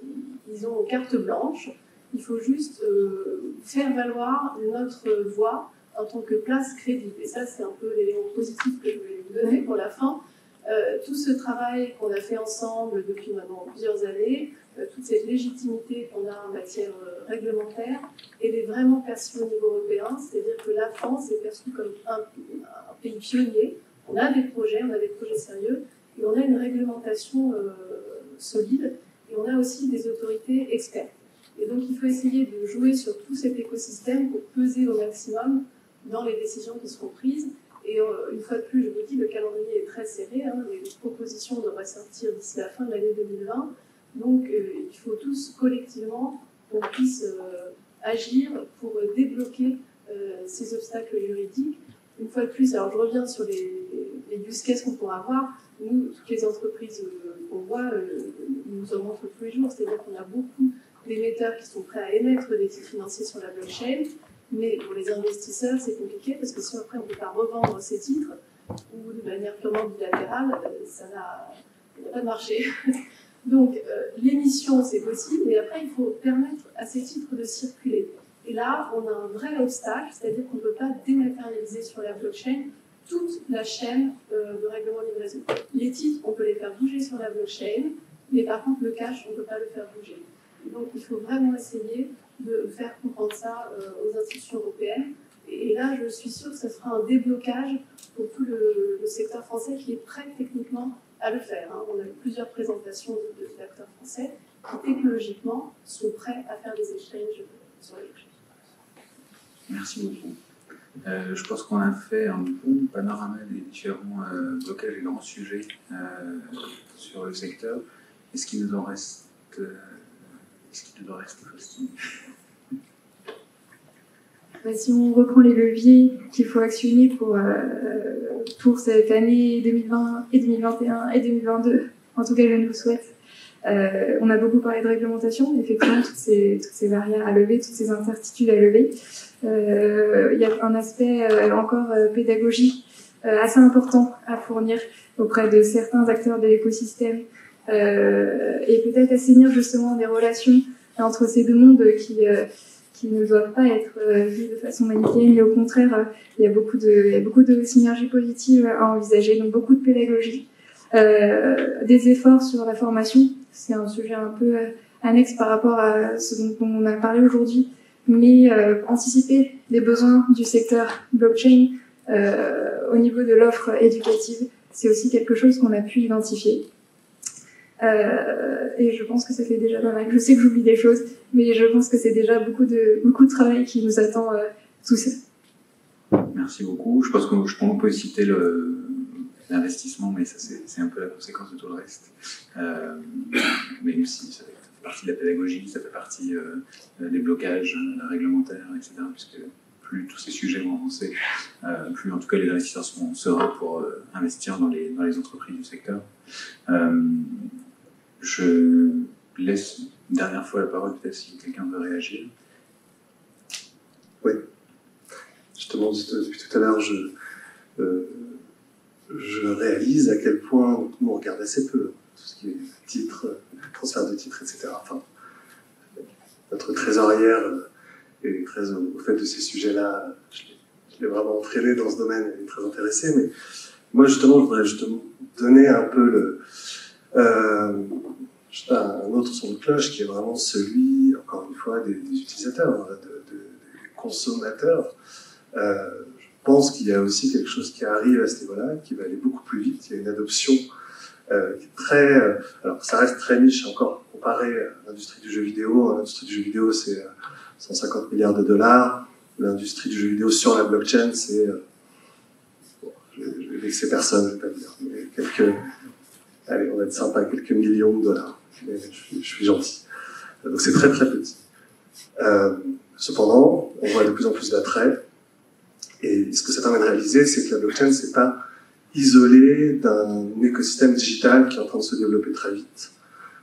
ils ont carte blanche. Il faut juste faire valoir notre voix en tant que place crédible. Et ça, c'est un peu l'élément positif que je voulais vous donner pour la fin. Tout ce travail qu'on a fait ensemble depuis maintenant plusieurs années, toute cette légitimité qu'on a en matière réglementaire, elle est vraiment perçue au niveau européen, c'est-à-dire que la France est perçue comme un pays pionnier. On a des projets sérieux, et on a une réglementation solide, et on a aussi des autorités expertes. Et donc il faut essayer de jouer sur tout cet écosystème pour peser au maximum dans les décisions qui seront prises. Et une fois de plus, je vous dis, le calendrier est très serré. Hein, les propositions devraient sortir d'ici la fin de l'année 2020. Donc, il faut tous collectivement qu'on puisse agir pour débloquer ces obstacles juridiques. Une fois de plus, alors je reviens sur les use cases qu'on pourra avoir. Nous, toutes les entreprises qu'on voit, nous en montrent tous les jours. C'est-à-dire qu'on a beaucoup d'émetteurs qui sont prêts à émettre des titres financiers sur la blockchain. Mais pour les investisseurs, c'est compliqué parce que si après on ne peut pas revendre ces titres ou de manière purement bilatérale, ça n'a pas de marché. Donc l'émission, c'est possible, mais après il faut permettre à ces titres de circuler. Et là, on a un vrai obstacle, c'est-à-dire qu'on ne peut pas dématérialiser sur la blockchain toute la chaîne de règlement livraison. Les titres, on peut les faire bouger sur la blockchain, mais par contre le cash, on ne peut pas le faire bouger. Et donc il faut vraiment essayer de faire comprendre ça aux institutions européennes. Et là, je suis sûre que ce sera un déblocage pour tout le secteur français qui est prêt techniquement à le faire. Hein. On a eu plusieurs présentations d'acteurs français qui, technologiquement, sont prêts à faire des exchanges sur la blockchain. Merci beaucoup. Je pense qu'on a fait un bon panorama des différents blocages et grands sujets sur le secteur. Est-ce qu'il nous en reste Faustine? Si on reprend les leviers qu'il faut actionner pour cette année 2020 et 2021 et 2022, en tout cas je nous le souhaite, on a beaucoup parlé de réglementation, effectivement toutes ces barrières à lever, toutes ces incertitudes à lever. Il y a un aspect encore pédagogique assez important à fournir auprès de certains acteurs de l'écosystème et peut-être assainir justement des relations entre ces deux mondes qui ne doivent pas être vus de façon manichéenne, mais au contraire, il y a beaucoup de synergies positives à envisager, donc beaucoup de pédagogie, des efforts sur la formation. C'est un sujet un peu annexe par rapport à ce dont on a parlé aujourd'hui, mais anticiper les besoins du secteur blockchain au niveau de l'offre éducative c'est aussi quelque chose qu'on a pu identifier. Et je pense que ça fait déjà pas mal. Je sais que j'oublie des choses, mais je pense que c'est déjà beaucoup de travail qui nous attend tous. Merci beaucoup. Je pense qu'on peut citer l'investissement, mais ça c'est un peu la conséquence de tout le reste. Mais aussi, ça fait partie de la pédagogie, ça fait partie des blocages réglementaires, etc. Puisque plus tous ces sujets vont avancer, plus en tout cas les investisseurs seront sereins pour investir dans les entreprises du secteur. Je laisse une dernière fois la parole, peut-être si quelqu'un veut réagir. Oui. Justement, depuis tout à l'heure, je réalise à quel point tout le monde regarde assez peu tout ce qui est titres, transfert de titres, etc. Enfin, notre trésorière est très au fait de ces sujets-là. Je l'ai vraiment entraîné dans ce domaine, elle est très intéressée. Mais moi, justement, je voudrais justement donner un peu un autre son de cloche qui est vraiment celui, encore une fois, des utilisateurs, des consommateurs. Je pense qu'il y a aussi quelque chose qui arrive à ce niveau-là, qui va aller beaucoup plus vite. Il y a une adoption qui est très... alors, ça reste très niche encore comparé à l'industrie du jeu vidéo. L'industrie du jeu vidéo, c'est 150 milliards de dollars. L'industrie du jeu vidéo sur la blockchain, c'est... bon, je vais vexer personne, je ne vais pas le dire, mais allez, on va être sympa, quelques millions de dollars. Mais je suis gentil. Donc c'est très très petit. Cependant, on voit de plus en plus d'attrait. Et ce que ça permet de réaliser, c'est que la blockchain, c'est pas isolé d'un écosystème digital qui est en train de se développer très vite.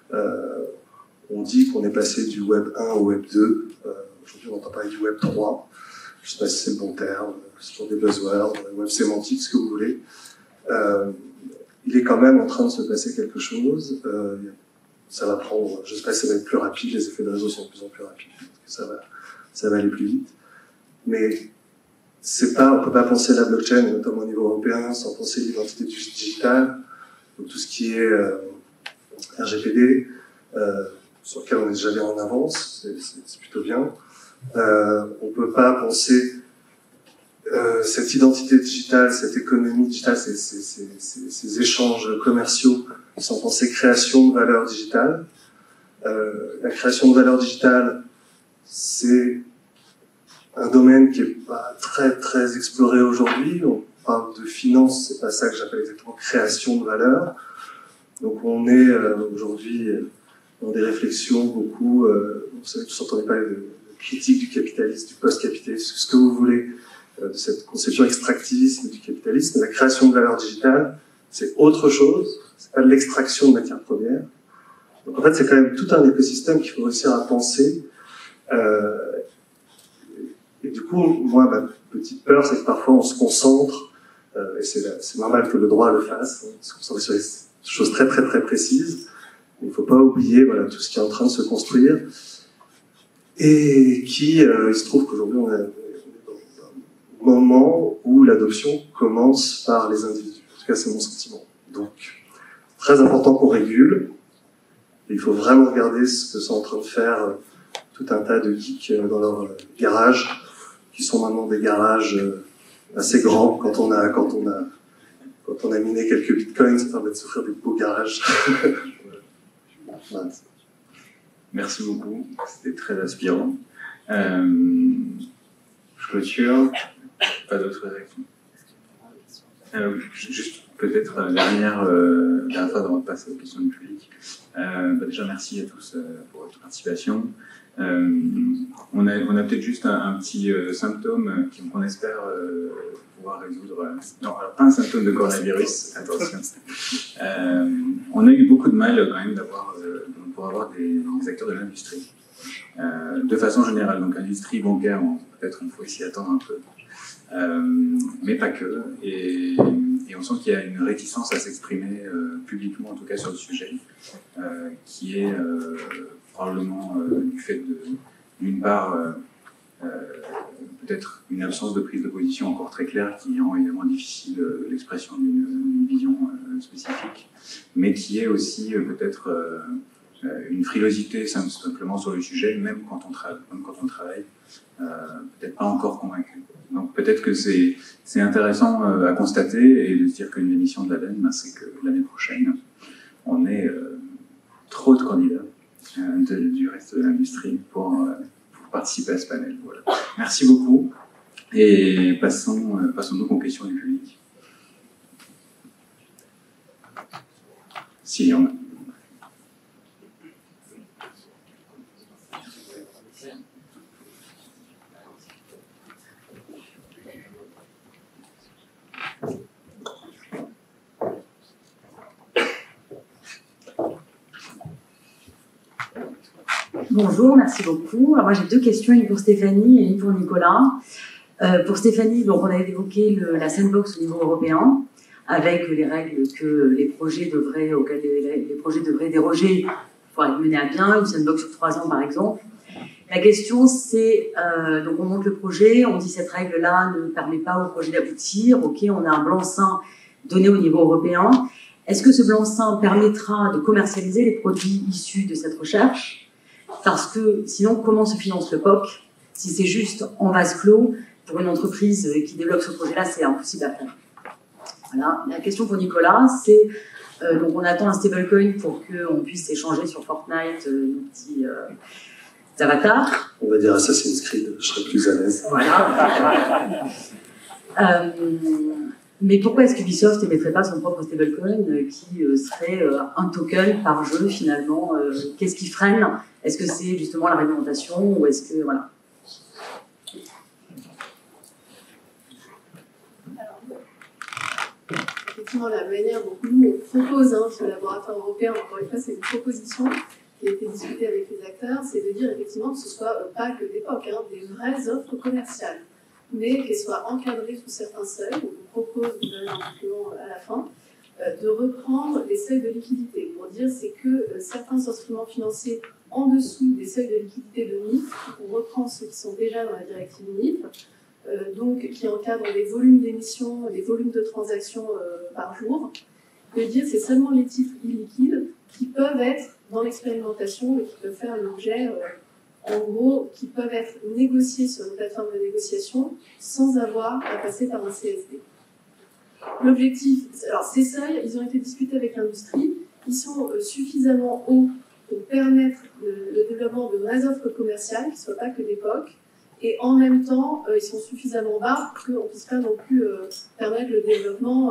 On dit qu'on est passé du Web 1 au Web 2. Aujourd'hui, on entend parler du Web 3. Je sais pas si c'est le bon terme. C'est toujours des buzzwords, web sémantique, ce que vous voulez. Il est quand même en train de se passer quelque chose. Ça va prendre, je sais pas si ça va être plus rapide, les effets de réseau sont de plus en plus rapides, ça va aller plus vite. Mais on peut pas penser la blockchain, notamment au niveau européen, sans penser l'identité digitale, donc tout ce qui est RGPD, sur lequel on est déjà bien en avance, c'est plutôt bien. On peut pas penser cette identité digitale, cette économie digitale, ces échanges commerciaux, sans penser création de valeur digitale. La création de valeur digitale, c'est un domaine qui est pas très très exploré aujourd'hui. On parle de finance, c'est pas ça que j'appelle exactement création de valeur. Donc on est aujourd'hui dans des réflexions beaucoup, vous savez, tous entendez parler de critique du capitalisme, du post-capitalisme, ce que vous voulez, de cette conception extractiviste du capitalisme. La création de valeur digitale, c'est autre chose, c'est pas de l'extraction de matières premières. Donc en fait, c'est quand même tout un écosystème qu'il faut réussir à penser. Et du coup, moi, ma petite peur, c'est que parfois on se concentre, et c'est normal que le droit le fasse, on se concentre sur des choses très très très précises. Il ne faut pas oublier tout ce qui est en train de se construire, et qui, il se trouve qu'aujourd'hui on est dans un moment où l'adoption commence par les individus. En tout cas, c'est mon sentiment. Donc, très important qu'on régule. Et il faut vraiment regarder ce que sont en train de faire tout un tas de geeks dans leur garage, qui sont maintenant des garages assez grands. Quand on a miné quelques bitcoins, ça permet de s'offrir des beaux garages. Voilà. Merci beaucoup, c'était très inspirant. Je clôture. Pas d'autres réactions. Juste peut-être dernière fois avant de passer aux questions du public. Déjà merci à tous pour votre participation. On a peut-être juste un petit symptôme qu'on espère pouvoir résoudre. Non, alors pas un symptôme de coronavirus, attention. On a eu beaucoup de mal quand même pour avoir des acteurs de l'industrie. De façon générale, donc industrie bancaire, peut-être on faut s'y attendre un peu. Mais pas que. Et on sent qu'il y a une réticence à s'exprimer publiquement, en tout cas sur le sujet, qui est probablement du fait d'une part peut-être une absence de prise de position encore très claire qui rend évidemment difficile l'expression d'une vision spécifique, mais qui est aussi peut-être une frilosité simplement sur le sujet, même quand on travaille, peut-être pas encore convaincu. Donc peut-être que c'est intéressant à constater et de se dire qu'une émission de l'ADEME, ben, c'est que l'année prochaine, on ait trop de candidats du reste de l'industrie pour participer à ce panel. Voilà. Merci beaucoup et passons donc aux questions du public. S'il y en a. Bonjour, merci beaucoup. Alors moi j'ai deux questions, une pour Stéphanie et une pour Nicolas. Pour Stéphanie, donc on avait évoqué la sandbox au niveau européen, avec les règles que auxquelles les projets devraient déroger pour être menés à bien, une sandbox sur 3 ans par exemple. La question c'est, donc on monte le projet, on dit cette règle-là ne permet pas au projet d'aboutir, ok, on a un blanc-seing donné au niveau européen. Est-ce que ce blanc-seing permettra de commercialiser les produits issus de cette recherche? Parce que sinon, comment se finance le POC? Si c'est juste en vase clos, pour une entreprise qui développe ce projet-là, c'est impossible à faire. Voilà. La question pour Nicolas, c'est donc on attend un stablecoin pour qu'on puisse échanger sur Fortnite nos petits avatars. On va dire Assassin's Creed, je serais plus à l'aise. Voilà. Mais pourquoi est-ce qu'Ubisoft n'émettrait pas son propre stablecoin qui serait un token par jeu finalement? Qu'est-ce qui freine? Est-ce que c'est justement la réglementation ou est-ce que voilà? Effectivement, la manière dont nous on propose ce laboratoire européen, encore une fois, c'est une proposition qui a été discutée avec les acteurs, c'est de dire effectivement que ce soit pas que des POC, des vraies offres commerciales, mais qu'elles soient encadrées sous certains seuils. Donc on propose, vous avez un document à la fin, de reprendre les seuils de liquidité. Pour dire, c'est que certains instruments financiers en dessous des seuils de liquidité de NIF, on reprend ceux qui sont déjà dans la directive NIF, donc qui encadrent les volumes d'émissions, les volumes de transactions par jour, de dire c'est seulement les titres illiquides qui peuvent être dans l'expérimentation et qui peuvent faire l'objet, en gros, qui peuvent être négociés sur une plateforme de négociation sans avoir à passer par un CSD. L'objectif, alors ces seuils, ils ont été discutés avec l'industrie, ils sont suffisamment hauts pour permettre le développement de vraies offres commerciales qui ne soient pas que des POC, et en même temps, ils sont suffisamment bas pour qu'on ne puisse pas non plus permettre le développement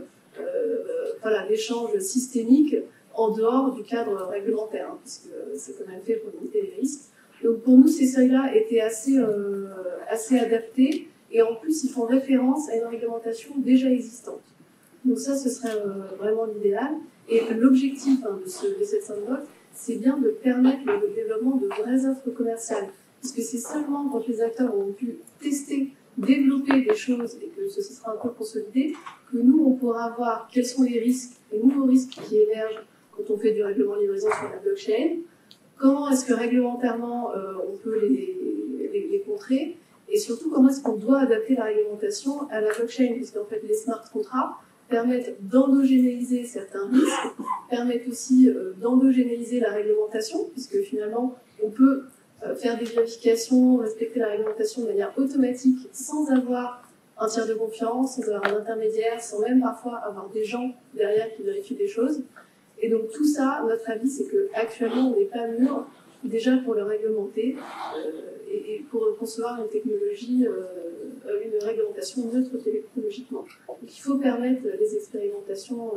d'échanges systémiques en dehors du cadre réglementaire, puisque c'est quand même fait pour limiter les risques. Donc pour nous, ces seuils-là étaient assez adaptés, et en plus, ils font référence à une réglementation déjà existante. Donc ça, ce serait vraiment l'idéal. Et l'objectif de cette sandbox, c'est bien de permettre le développement de vraies offres commerciales. Puisque c'est seulement quand les acteurs ont pu tester, développer des choses et que ce sera un peu consolidé, que nous, on pourra voir quels sont les risques, les nouveaux risques qui émergent quand on fait du règlement livraison sur la blockchain, comment est-ce que réglementairement on peut les contrer, et surtout comment est-ce qu'on doit adapter la réglementation à la blockchain, puisqu'en fait les smart contracts permettent d'endogénéiser certains risques, permettent aussi d'endogénéiser la réglementation, puisque finalement on peut faire des vérifications, respecter la réglementation de manière automatique sans avoir un tiers de confiance, sans avoir un intermédiaire, sans même parfois avoir des gens derrière qui vérifient des choses. Et donc tout ça, notre avis, c'est qu'actuellement on n'est pas mûr déjà pour le réglementer et pour concevoir une technologie, une réglementation neutre technologiquement. Donc il faut permettre les expérimentations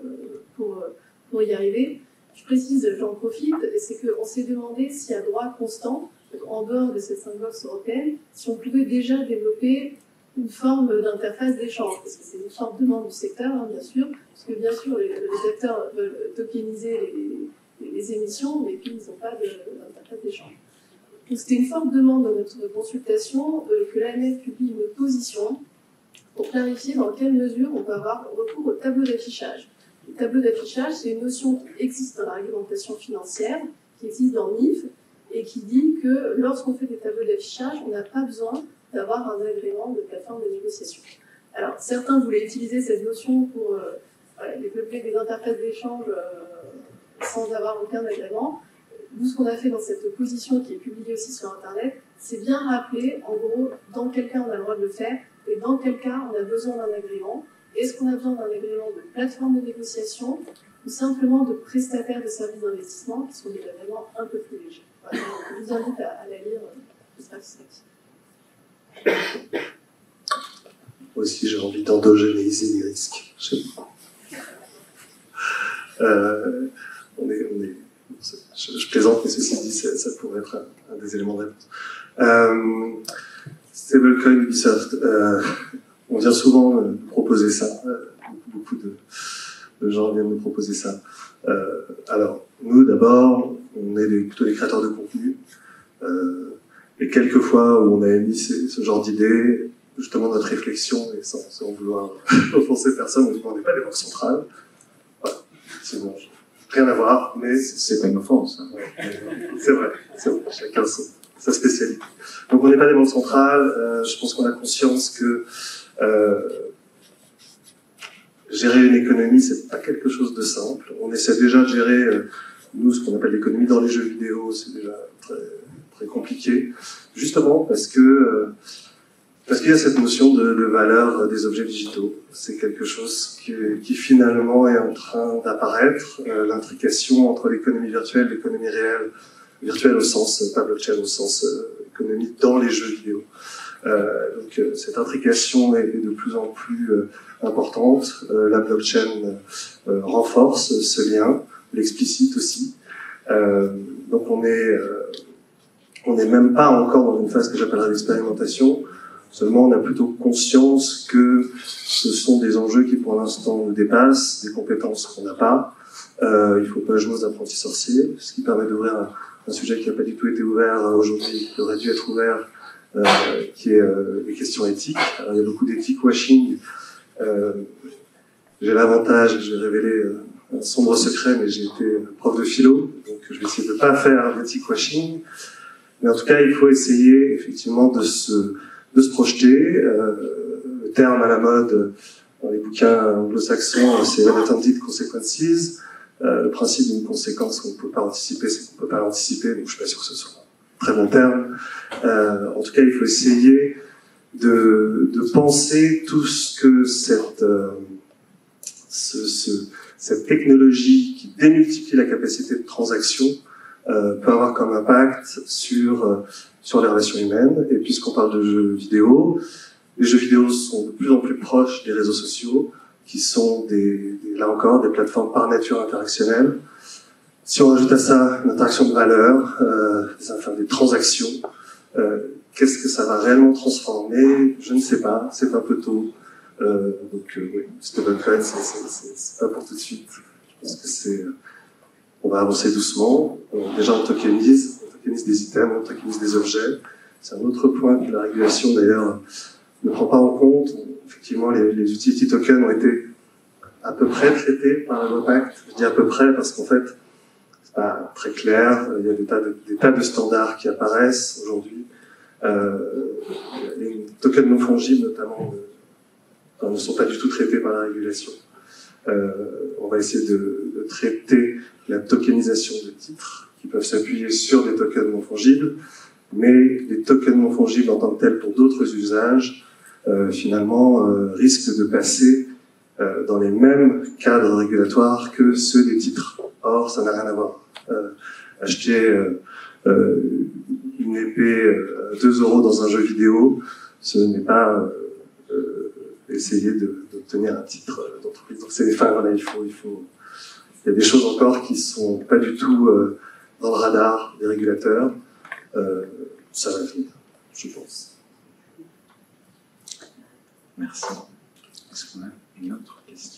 pour y arriver. Je précise, j'en profite, c'est qu'on s'est demandé si à droit constant, en dehors de cette sandbox européenne, si on pouvait déjà développer une forme d'interface d'échange, parce que c'est une forte demande du secteur, bien sûr, parce que bien sûr les acteurs veulent tokeniser les émissions, mais puis ils n'ont pas d'interface d'échange. Donc c'était une forte demande dans notre consultation que l'AMF publie une position pour clarifier dans quelle mesure on peut avoir recours au tableau d'affichage. Le tableau d'affichage, c'est une notion qui existe dans la réglementation financière, qui existe dans NIF, et qui dit que lorsqu'on fait des tableaux d'affichage, on n'a pas besoin d'avoir un agrément de plateforme de négociation. Alors, certains voulaient utiliser cette notion pour développer des interfaces d'échange sans avoir aucun agrément. Nous, ce qu'on a fait dans cette position qui est publiée aussi sur Internet, c'est bien rappelé, en gros, dans quel cas on a le droit de le faire et dans quel cas on a besoin d'un agrément. Est-ce qu'on a besoin d'un agrément de plateforme de négociation ou simplement de prestataires de services d'investissement qui sont des agréments un peu plus légers. Voilà, je vous invite à la lire, j'espère que c'est actif. Moi aussi, j'ai envie d'endogénéiser les risques. Je plaisante, mais ceci dit, ça pourrait être un des éléments de réponse. Stablecoin Ubisoft, on vient souvent me proposer ça. Beaucoup de gens viennent me proposer ça. Alors, nous, d'abord, on est plutôt des créateurs de contenu. Et quelques fois où on a émis ce genre d'idées, justement notre réflexion, et sans vouloir offenser personne, on n'est pas des banques centrales. Voilà, c'est bon, rien à voir, mais... C'est pas une offense. Hein. C'est vrai, chacun sa spécialité. Donc on n'est pas des banques centrales, je pense qu'on a conscience que gérer une économie, c'est pas quelque chose de simple. On essaie déjà de gérer, nous, ce qu'on appelle l'économie dans les jeux vidéo, c'est déjà très compliqué, justement parce qu'il y a cette notion de valeur des objets digitaux. C'est quelque chose qui finalement est en train d'apparaître, l'intrication entre l'économie virtuelle et l'économie réelle, virtuelle au sens, pas blockchain, au sens économie dans les jeux vidéo. Donc cette intrication est de plus en plus importante. La blockchain renforce ce lien, l'explicite aussi. Donc on n'est même pas encore dans une phase que j'appellerais d'expérimentation. Seulement, on a plutôt conscience que ce sont des enjeux qui, pour l'instant, nous dépassent, des compétences qu'on n'a pas. Il ne faut pas jouer aux apprentis sorciers, ce qui permet d'ouvrir un sujet qui n'a pas du tout été ouvert aujourd'hui, qui aurait dû être ouvert, qui est les questions éthiques. Alors, il y a beaucoup d'éthique washing. J'ai l'avantage, je vais révéler un sombre secret, mais j'ai été prof de philo, donc je vais essayer de ne pas faire d'éthique washing. Mais en tout cas, il faut essayer effectivement de se projeter. Le terme à la mode dans les bouquins anglo-saxons, c'est unintended consequences. Le principe d'une conséquence qu'on ne peut pas anticiper, c'est qu'on ne peut pas l'anticiper, donc je ne suis pas sûr que ce soit un très bon terme. En tout cas, il faut essayer de penser tout ce que cette technologie qui démultiplie la capacité de transaction peut avoir comme impact sur les relations humaines. Et puisqu'on parle de jeux vidéo, les jeux vidéo sont de plus en plus proches des réseaux sociaux, qui sont là encore des plateformes par nature interactionnelles. Si on ajoute à ça une interaction de valeur, des transactions, qu'est-ce que ça va réellement transformer? Je ne sais pas, c'est un peu tôt. Oui, stablecoin, c'est pas pour tout de suite. Je pense que on va avancer doucement. Déjà, on tokenise des items, on tokenise des objets. C'est un autre point que la régulation, d'ailleurs, ne prend pas en compte. Effectivement, les utility tokens ont été à peu près traités par la loi Pacte. Je dis à peu près parce qu'en fait, c'est pas très clair. Il y a des tas de standards qui apparaissent aujourd'hui. Les tokens non fongibles, notamment, ne sont pas du tout traités par la régulation. On va essayer de traiter la tokenisation de titres qui peuvent s'appuyer sur des tokens non fongibles, mais les tokens non fongibles en tant que tels pour d'autres usages, finalement, risquent de passer dans les mêmes cadres régulatoires que ceux des titres. Or, ça n'a rien à voir. Acheter une épée à 2 € dans un jeu vidéo, ce n'est pas essayer d'obtenir un titre d'entreprise. Donc il y a des choses encore qui sont pas du tout dans le radar des régulateurs. Ça va venir, je pense. Merci. Est-ce qu'on a une autre question?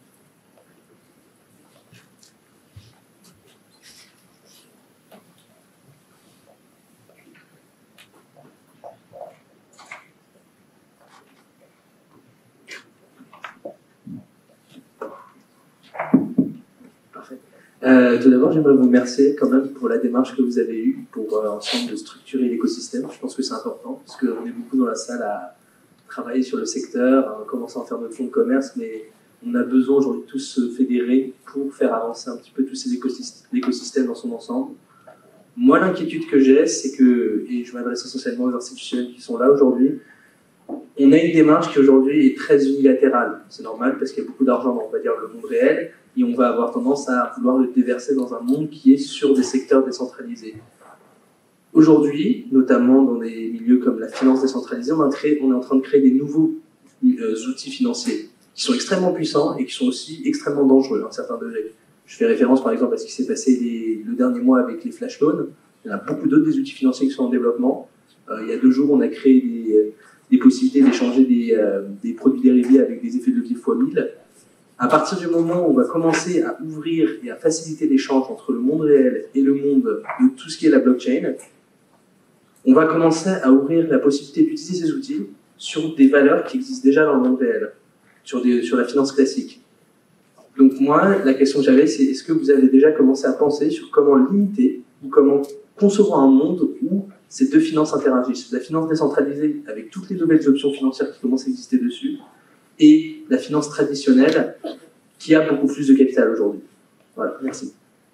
Tout d'abord, j'aimerais vous remercier quand même pour la démarche que vous avez eue pour ensemble de structurer l'écosystème. Je pense que c'est important parce qu'on est beaucoup dans la salle à travailler sur le secteur, à commencer à faire notre fonds de commerce, mais on a besoin aujourd'hui de tous se fédérer pour faire avancer un petit peu tous ces écosystèmes dans son ensemble. Moi, l'inquiétude que j'ai, c'est que, et je m'adresse essentiellement aux institutionnels qui sont là aujourd'hui, on a une démarche qui aujourd'hui est très unilatérale. C'est normal parce qu'il y a beaucoup d'argent dans, on va dire, le monde réel, et on va avoir tendance à vouloir le déverser dans un monde qui est sur des secteurs décentralisés. Aujourd'hui, notamment dans des milieux comme la finance décentralisée, on est en train de créer des nouveaux outils financiers qui sont extrêmement puissants et qui sont aussi extrêmement dangereux à un certain degré. Je fais référence par exemple à ce qui s'est passé le dernier mois avec les flash loans. Il y en a beaucoup d'autres des outils financiers qui sont en développement. Il y a 2 jours, on a créé des possibilités d'échanger des produits dérivés avec des effets de levier x1000. À partir du moment où on va commencer à ouvrir et à faciliter l'échange entre le monde réel et le monde de tout ce qui est la blockchain, on va commencer à ouvrir la possibilité d'utiliser ces outils sur des valeurs qui existent déjà dans le monde réel, sur la finance classique. Donc moi, la question que j'avais, c'est est-ce que vous avez déjà commencé à penser sur comment limiter ou comment concevoir un monde où ces 2 finances interagissent, la finance décentralisée avec toutes les nouvelles options financières qui commencent à exister dessus, et la finance traditionnelle qui a beaucoup plus de capital aujourd'hui. Voilà, merci.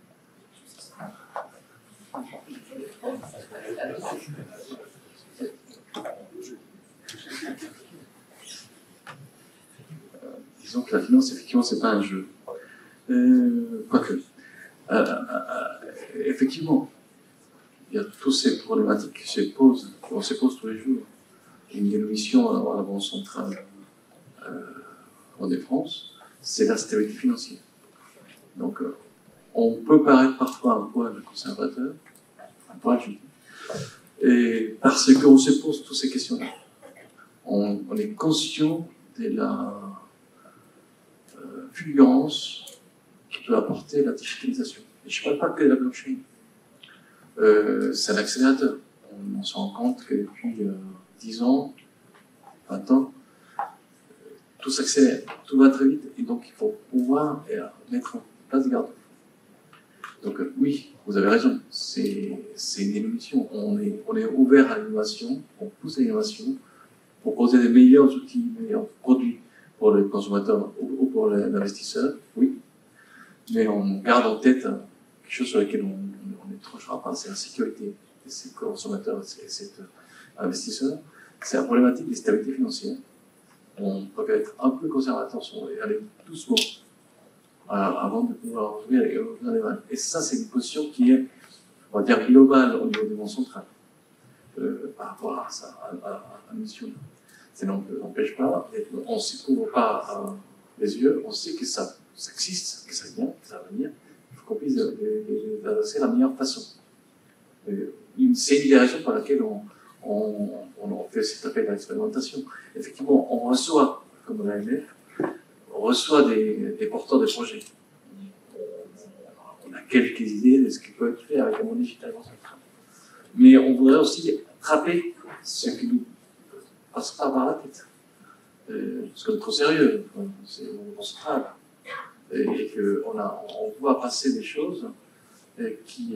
Disons que la finance, effectivement, c'est pas un jeu. Quoique. Effectivement, il y a toutes ces problématiques qui se posent, on se pose tous les jours. Une des missions à la Banque centrale en France, c'est la stabilité financière. Donc, on peut paraître parfois un poil conservateur, un poil, je dis, et parce qu'on se pose toutes ces questions-là. On est conscient de la fulgurance qui peut apporter la digitalisation. Et je ne parle pas que de la blockchain. C'est un accélérateur. On se rend compte que depuis 10 ans, 20 ans, tout s'accélère, tout va très vite, et donc il faut pouvoir mettre en place des garde-fous. Donc oui, vous avez raison, c'est une évolution. On est ouvert à l'innovation, on pousse à l'innovation, proposer des meilleurs outils, meilleurs produits pour le consommateur ou pour l'investisseur, oui, mais on garde en tête quelque chose sur lequel on ne tranchera pas, c'est la sécurité de ces consommateurs et de ces investisseurs. C'est la problématique des stabilités financières. On peut être un peu conservateur et aller doucement avant de pouvoir ouvrir les vannes. Et ça, c'est une position qui est, on va dire, globale au niveau des banques centrales par rapport à la mission. Ça n'empêche pas, on ne se couvre pas les yeux, on sait que ça existe, que ça vient, que ça va venir. Il faut qu'on puisse l'adresser de la meilleure façon. C'est une des raisons pour laquelle on fait cet appel à l'expérimentation. Effectivement, on reçoit, comme l'AMF, on reçoit des porteurs de projets. On a quelques idées de ce qui peut être fait avec un monde digital. Mais on voudrait aussi attraper ce qui nous passe pas par la tête. Parce qu'on est trop sérieux, c'est mon central. Et qu'on voit passer des choses qui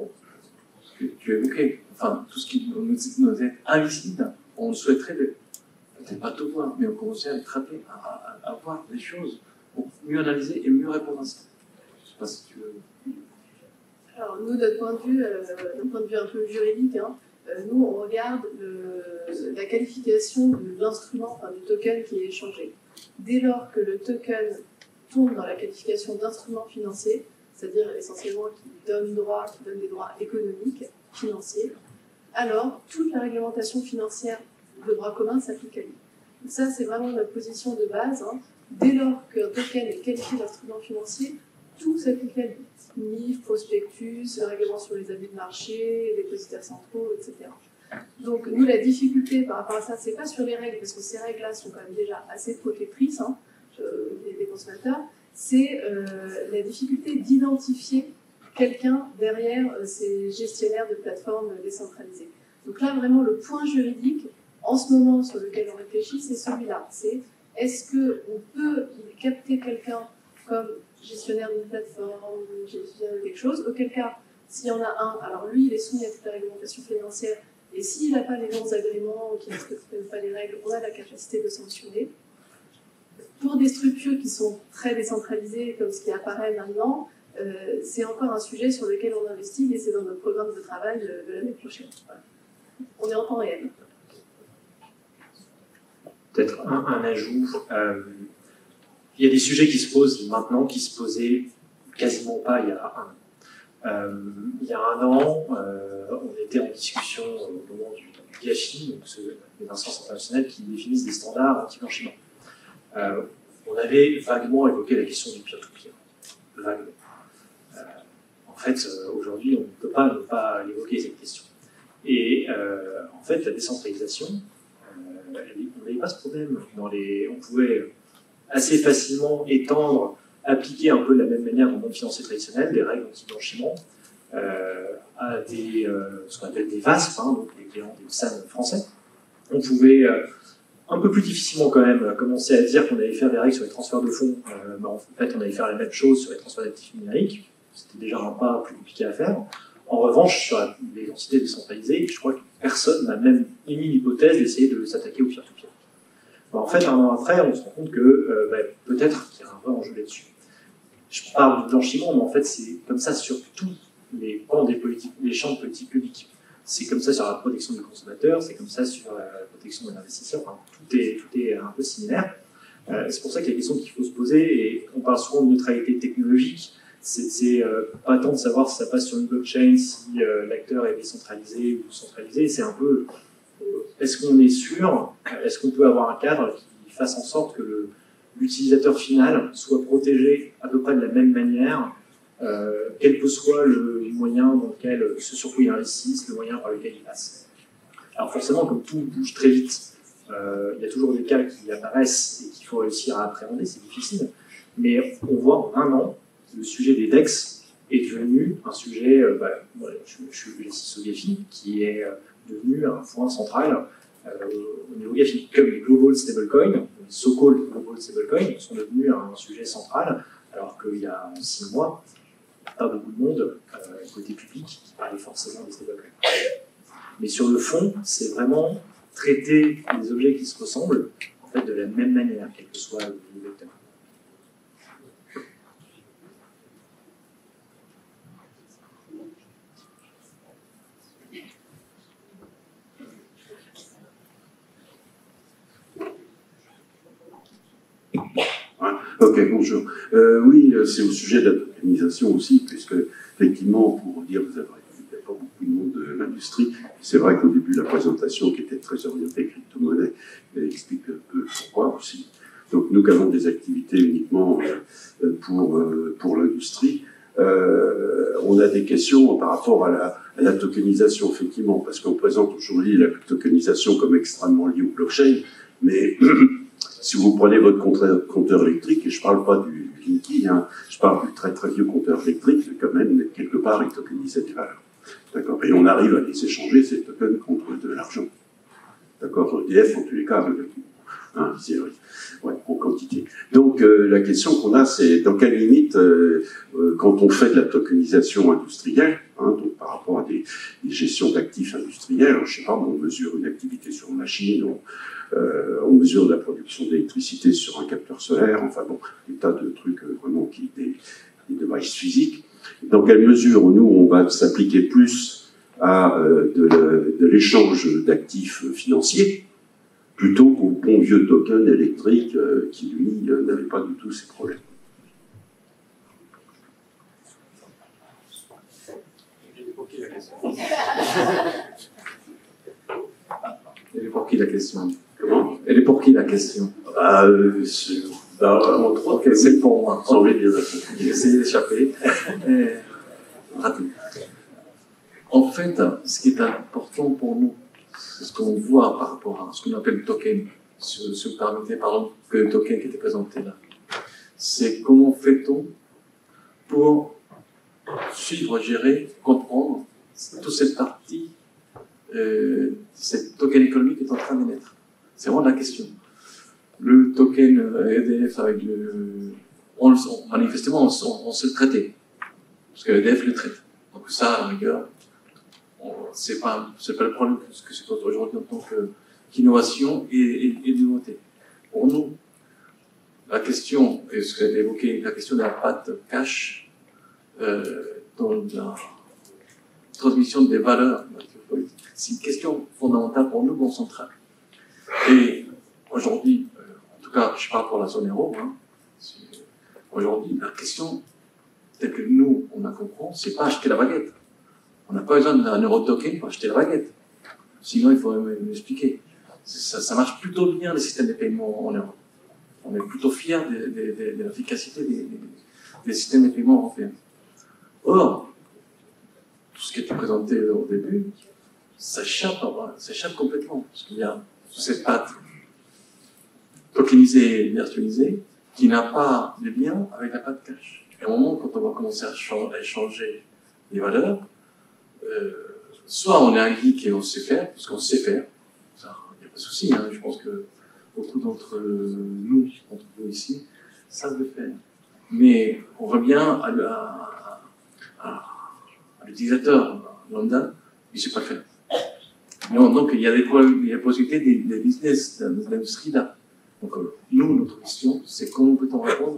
tu évoquais, enfin, tout ce qui nous est invisible, on souhaiterait peut-être pas tout voir, mais on commençait à attraper, à voir les choses pour mieux analyser et mieux répondre à ça. Je ne sais pas si tu veux. Alors, nous, d'un point de vue un peu juridique, nous, on regarde la qualification de l'instrument, enfin, du token qui est échangé. Dès lors que le token tombe dans la qualification d'instrument financier, c'est-à-dire essentiellement qui donne des droits économiques, financiers, alors toute la réglementation financière de droit commun s'applique à lui. Donc ça, c'est vraiment notre position de base. Dès lors qu'un token est qualifié d'instrument financier, tout s'applique à lui. MIF, prospectus, règlement sur les abus de marché, les dépositaires centraux, etc. Donc nous, la difficulté par rapport à ça, c'est pas sur les règles, parce que ces règles-là sont quand même déjà assez protectrices des consommateurs, c'est la difficulté d'identifier quelqu'un derrière ces gestionnaires de plateformes décentralisées. Donc là, vraiment, le point juridique, en ce moment, sur lequel on réfléchit, c'est celui-là. C'est est-ce qu'on peut capter quelqu'un comme gestionnaire d'une plateforme, gestionnaire de quelque chose, auquel cas, s'il y en a un, alors lui, il est soumis à toute la réglementation financière, et s'il n'a pas les bons agréments ou qu'il ne respecte pas les règles, on a la capacité de sanctionner. Pour des structures qui sont très décentralisées, comme ce qui apparaît maintenant, c'est encore un sujet sur lequel on investigue et c'est dans notre programme de travail de l'année prochaine. Voilà. On est en temps réel. Peut-être un ajout. Il y a des sujets qui se posent maintenant, qui se posaient quasiment pas il y a un an. Il y a un an, on était en discussion au moment du GAFI, donc des instances internationales qui définissent des standards anti-blanchiment. On avait vaguement évoqué la question du peer-to-peer. Vaguement. En fait, aujourd'hui, on ne peut pas ne pas évoquer cette question. Et en fait, la décentralisation, on n'avait pas ce problème. On pouvait assez facilement étendre, appliquer un peu de la même manière dans le monde financier traditionnel, des règles anti-blanchiment, à ce qu'on appelle des VASP, donc les clients des SAN français. On pouvait un peu plus difficilement quand même commencer à dire qu'on allait faire des règles sur les transferts de fonds. En fait, on allait faire la même chose sur les transferts d'actifs numériques. C'était déjà un pas plus compliqué à faire. En revanche, sur les entités décentralisées, je crois que personne n'a même émis l'hypothèse d'essayer de s'attaquer au peer-to-peer. En fait, un an après, on se rend compte que peut-être qu'il y a un vrai enjeu là-dessus. Je parle de blanchiment, mais en fait, c'est comme ça sur tous les pans des champs de politique publique. C'est comme ça sur la protection du consommateur, c'est comme ça sur la protection de l'investisseur. Enfin, tout est un peu similaire. C'est pour ça qu'il y a des questions qu'il faut se poser, et on parle souvent de neutralité technologique. C'est pas tant de savoir si ça passe sur une blockchain, si l'acteur est décentralisé ou centralisé. C'est un peu, est-ce qu'on est sûr, est-ce qu'on peut avoir un cadre qui fasse en sorte que l'utilisateur final soit protégé à peu près de la même manière, quel que soit le moyen dans lequel, ce sur quoi il investisse, le moyen par lequel il passe. Alors forcément, comme tout bouge très vite, il y a toujours des cas qui apparaissent et qu'il faut réussir à appréhender, c'est difficile. Mais on voit en un an, le sujet des DEX est devenu un sujet, je suis au GAFI, qui est devenu un point central au niveau GAFI, comme les Global Stablecoins, les so-called Global Stablecoins, sont devenus un sujet central, alors qu'il y a 6 mois, pas beaucoup de monde, côté public, qui parlait forcément des stablecoins. Mais sur le fond, c'est vraiment traiter les objets qui se ressemblent en fait, de la même manière, quel que soit le vecteur. Ok, bonjour. Oui, c'est au sujet de la tokenisation aussi, puisque effectivement, pour dire, vous avez il n'y a pas beaucoup de monde de l'industrie. C'est vrai qu'au début, la présentation, qui était très orientée crypto-monnaie, explique un peu pourquoi aussi. Donc, nous qui avons des activités uniquement pour l'industrie, on a des questions par rapport à la tokenisation, effectivement, parce qu'on présente aujourd'hui la tokenisation comme extrêmement liée au blockchain, mais si vous prenez votre compteur électrique, et je ne parle pas du Linky, je parle du très très vieux compteur électrique, quand même, quelque part, il tokenisait des valeurs. D'accord. Et on arrive à les échanger, ces tokens, contre de l'argent. D'accord. EDF, en tous les cas, c'est vrai. Ouais, en quantité. Donc, la question qu'on a, c'est dans quelle limite, quand on fait de la tokenisation industrielle, donc par rapport à des gestions d'actifs industriels, je ne sais pas, on mesure une activité sur une machine, on mesure la production d'électricité sur un capteur solaire, enfin bon, des tas de trucs vraiment des devices physiques. Dans quelle mesure, nous, on va s'appliquer plus à de l'échange d'actifs financiers, plutôt qu'au bon vieux token électrique qui, lui, n'avait pas du tout ces problèmes. Elle est pour qui la question? Comment? Elle est pour qui la question? Ok, c'est pour moi. Sans envie de dire. J'ai essayé d'échapper. En fait, ce qui est important pour nous, c'est ce qu'on voit par rapport à ce qu'on appelle le token, si vous permettez, par exemple, que le token qui était présenté là. C'est comment fait-on pour suivre, gérer, comprendre toute cette partie, cette token économique qui est en train de naître. C'est vraiment la question. Le token EDF avec manifestement, on sait le traiter. Parce que EDF le traite. Donc ça, à la rigueur, c'est pas le problème que c'est aujourd'hui en tant qu'innovation et nouveauté. Pour nous, la question, et ce que j'ai évoqué, la question de la patte cash, dans la transmission des valeurs de la politique. C'est une question fondamentale pour nous, Banque centrale. Et aujourd'hui, en tout cas, je parle pour la zone euro, hein, aujourd'hui, la question telle que nous, on la comprend, c'est pas acheter la baguette. On n'a pas besoin d'un euro token pour acheter la baguette. Sinon, il faut m'expliquer. Ça marche plutôt bien, les systèmes de paiement en Europe. On est plutôt fiers de l'efficacité des systèmes de paiement européens. Or, tout ce qui était présenté au début, ça échappe complètement. Parce qu'il y a cette patte tokenisée et virtualisée qui n'a pas de lien avec la patte cash. Et au moment quand on va commencer à échanger les valeurs, soit on est un geek et on sait faire, parce qu'on sait faire, il n'y a pas de souci, hein, je pense que beaucoup d'entre nous ici, savent le faire. Mais on revient à l'utilisateur lambda, il ne sait pas le faire. Donc il y a des possibilités des business, de l'industrie là. Donc nous, notre question, c'est comment peut-on répondre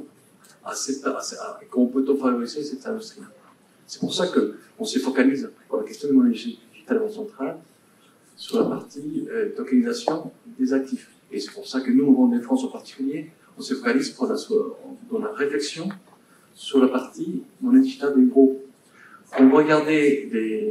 comment peut-on favoriser cette industrie là. C'est pour ça qu'on se focalise pour la question de monnaie digitale banque centrale sur la partie tokenisation des actifs. Et c'est pour ça que nous, au Banque de France en particulier, on se focalise dans la réflexion sur la partie monnaie digitale des gros. Quand vous regardez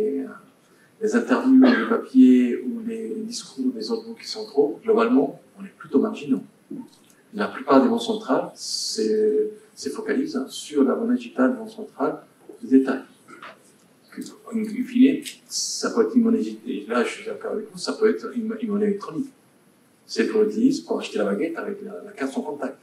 les interviews, les papiers ou les discours des autres banques centraux, globalement, on est plutôt marginaux. La plupart des banques centrales se focalisent sur la monnaie digitale des banques centrales de détail. In fine, ça peut être une monnaie digitale, là je suis d'accord avec vous, ça peut être une monnaie électronique. C'est qu'on utilise pour acheter la baguette avec la carte sans contact.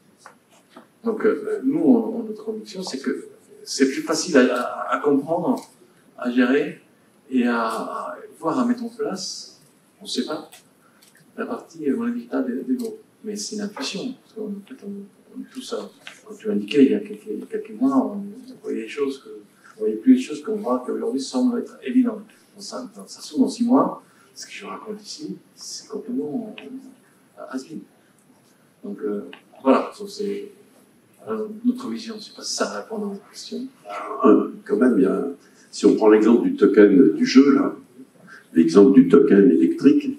Donc nous, notre conviction, c'est que c'est plus facile à comprendre, à gérer et à voir à mettre en place, on ne sait pas, la partie monnaie digitale des groupes. Mais c'est une intuition, parce qu'en fait, on est tous ça. Comme tu l'indiquais, il y a quelques mois, on voyait des choses on voyait plus les choses qu'on voit qu'aujourd'hui semblent être évidentes. Ça se trouve dans 6 mois, ce que je raconte ici, c'est complètement has-been. Donc voilà, c'est notre vision. Je ne sais pas si ça répond à votre question. Quand même, si on prend l'exemple du token du jeu, là, l'exemple du token électrique,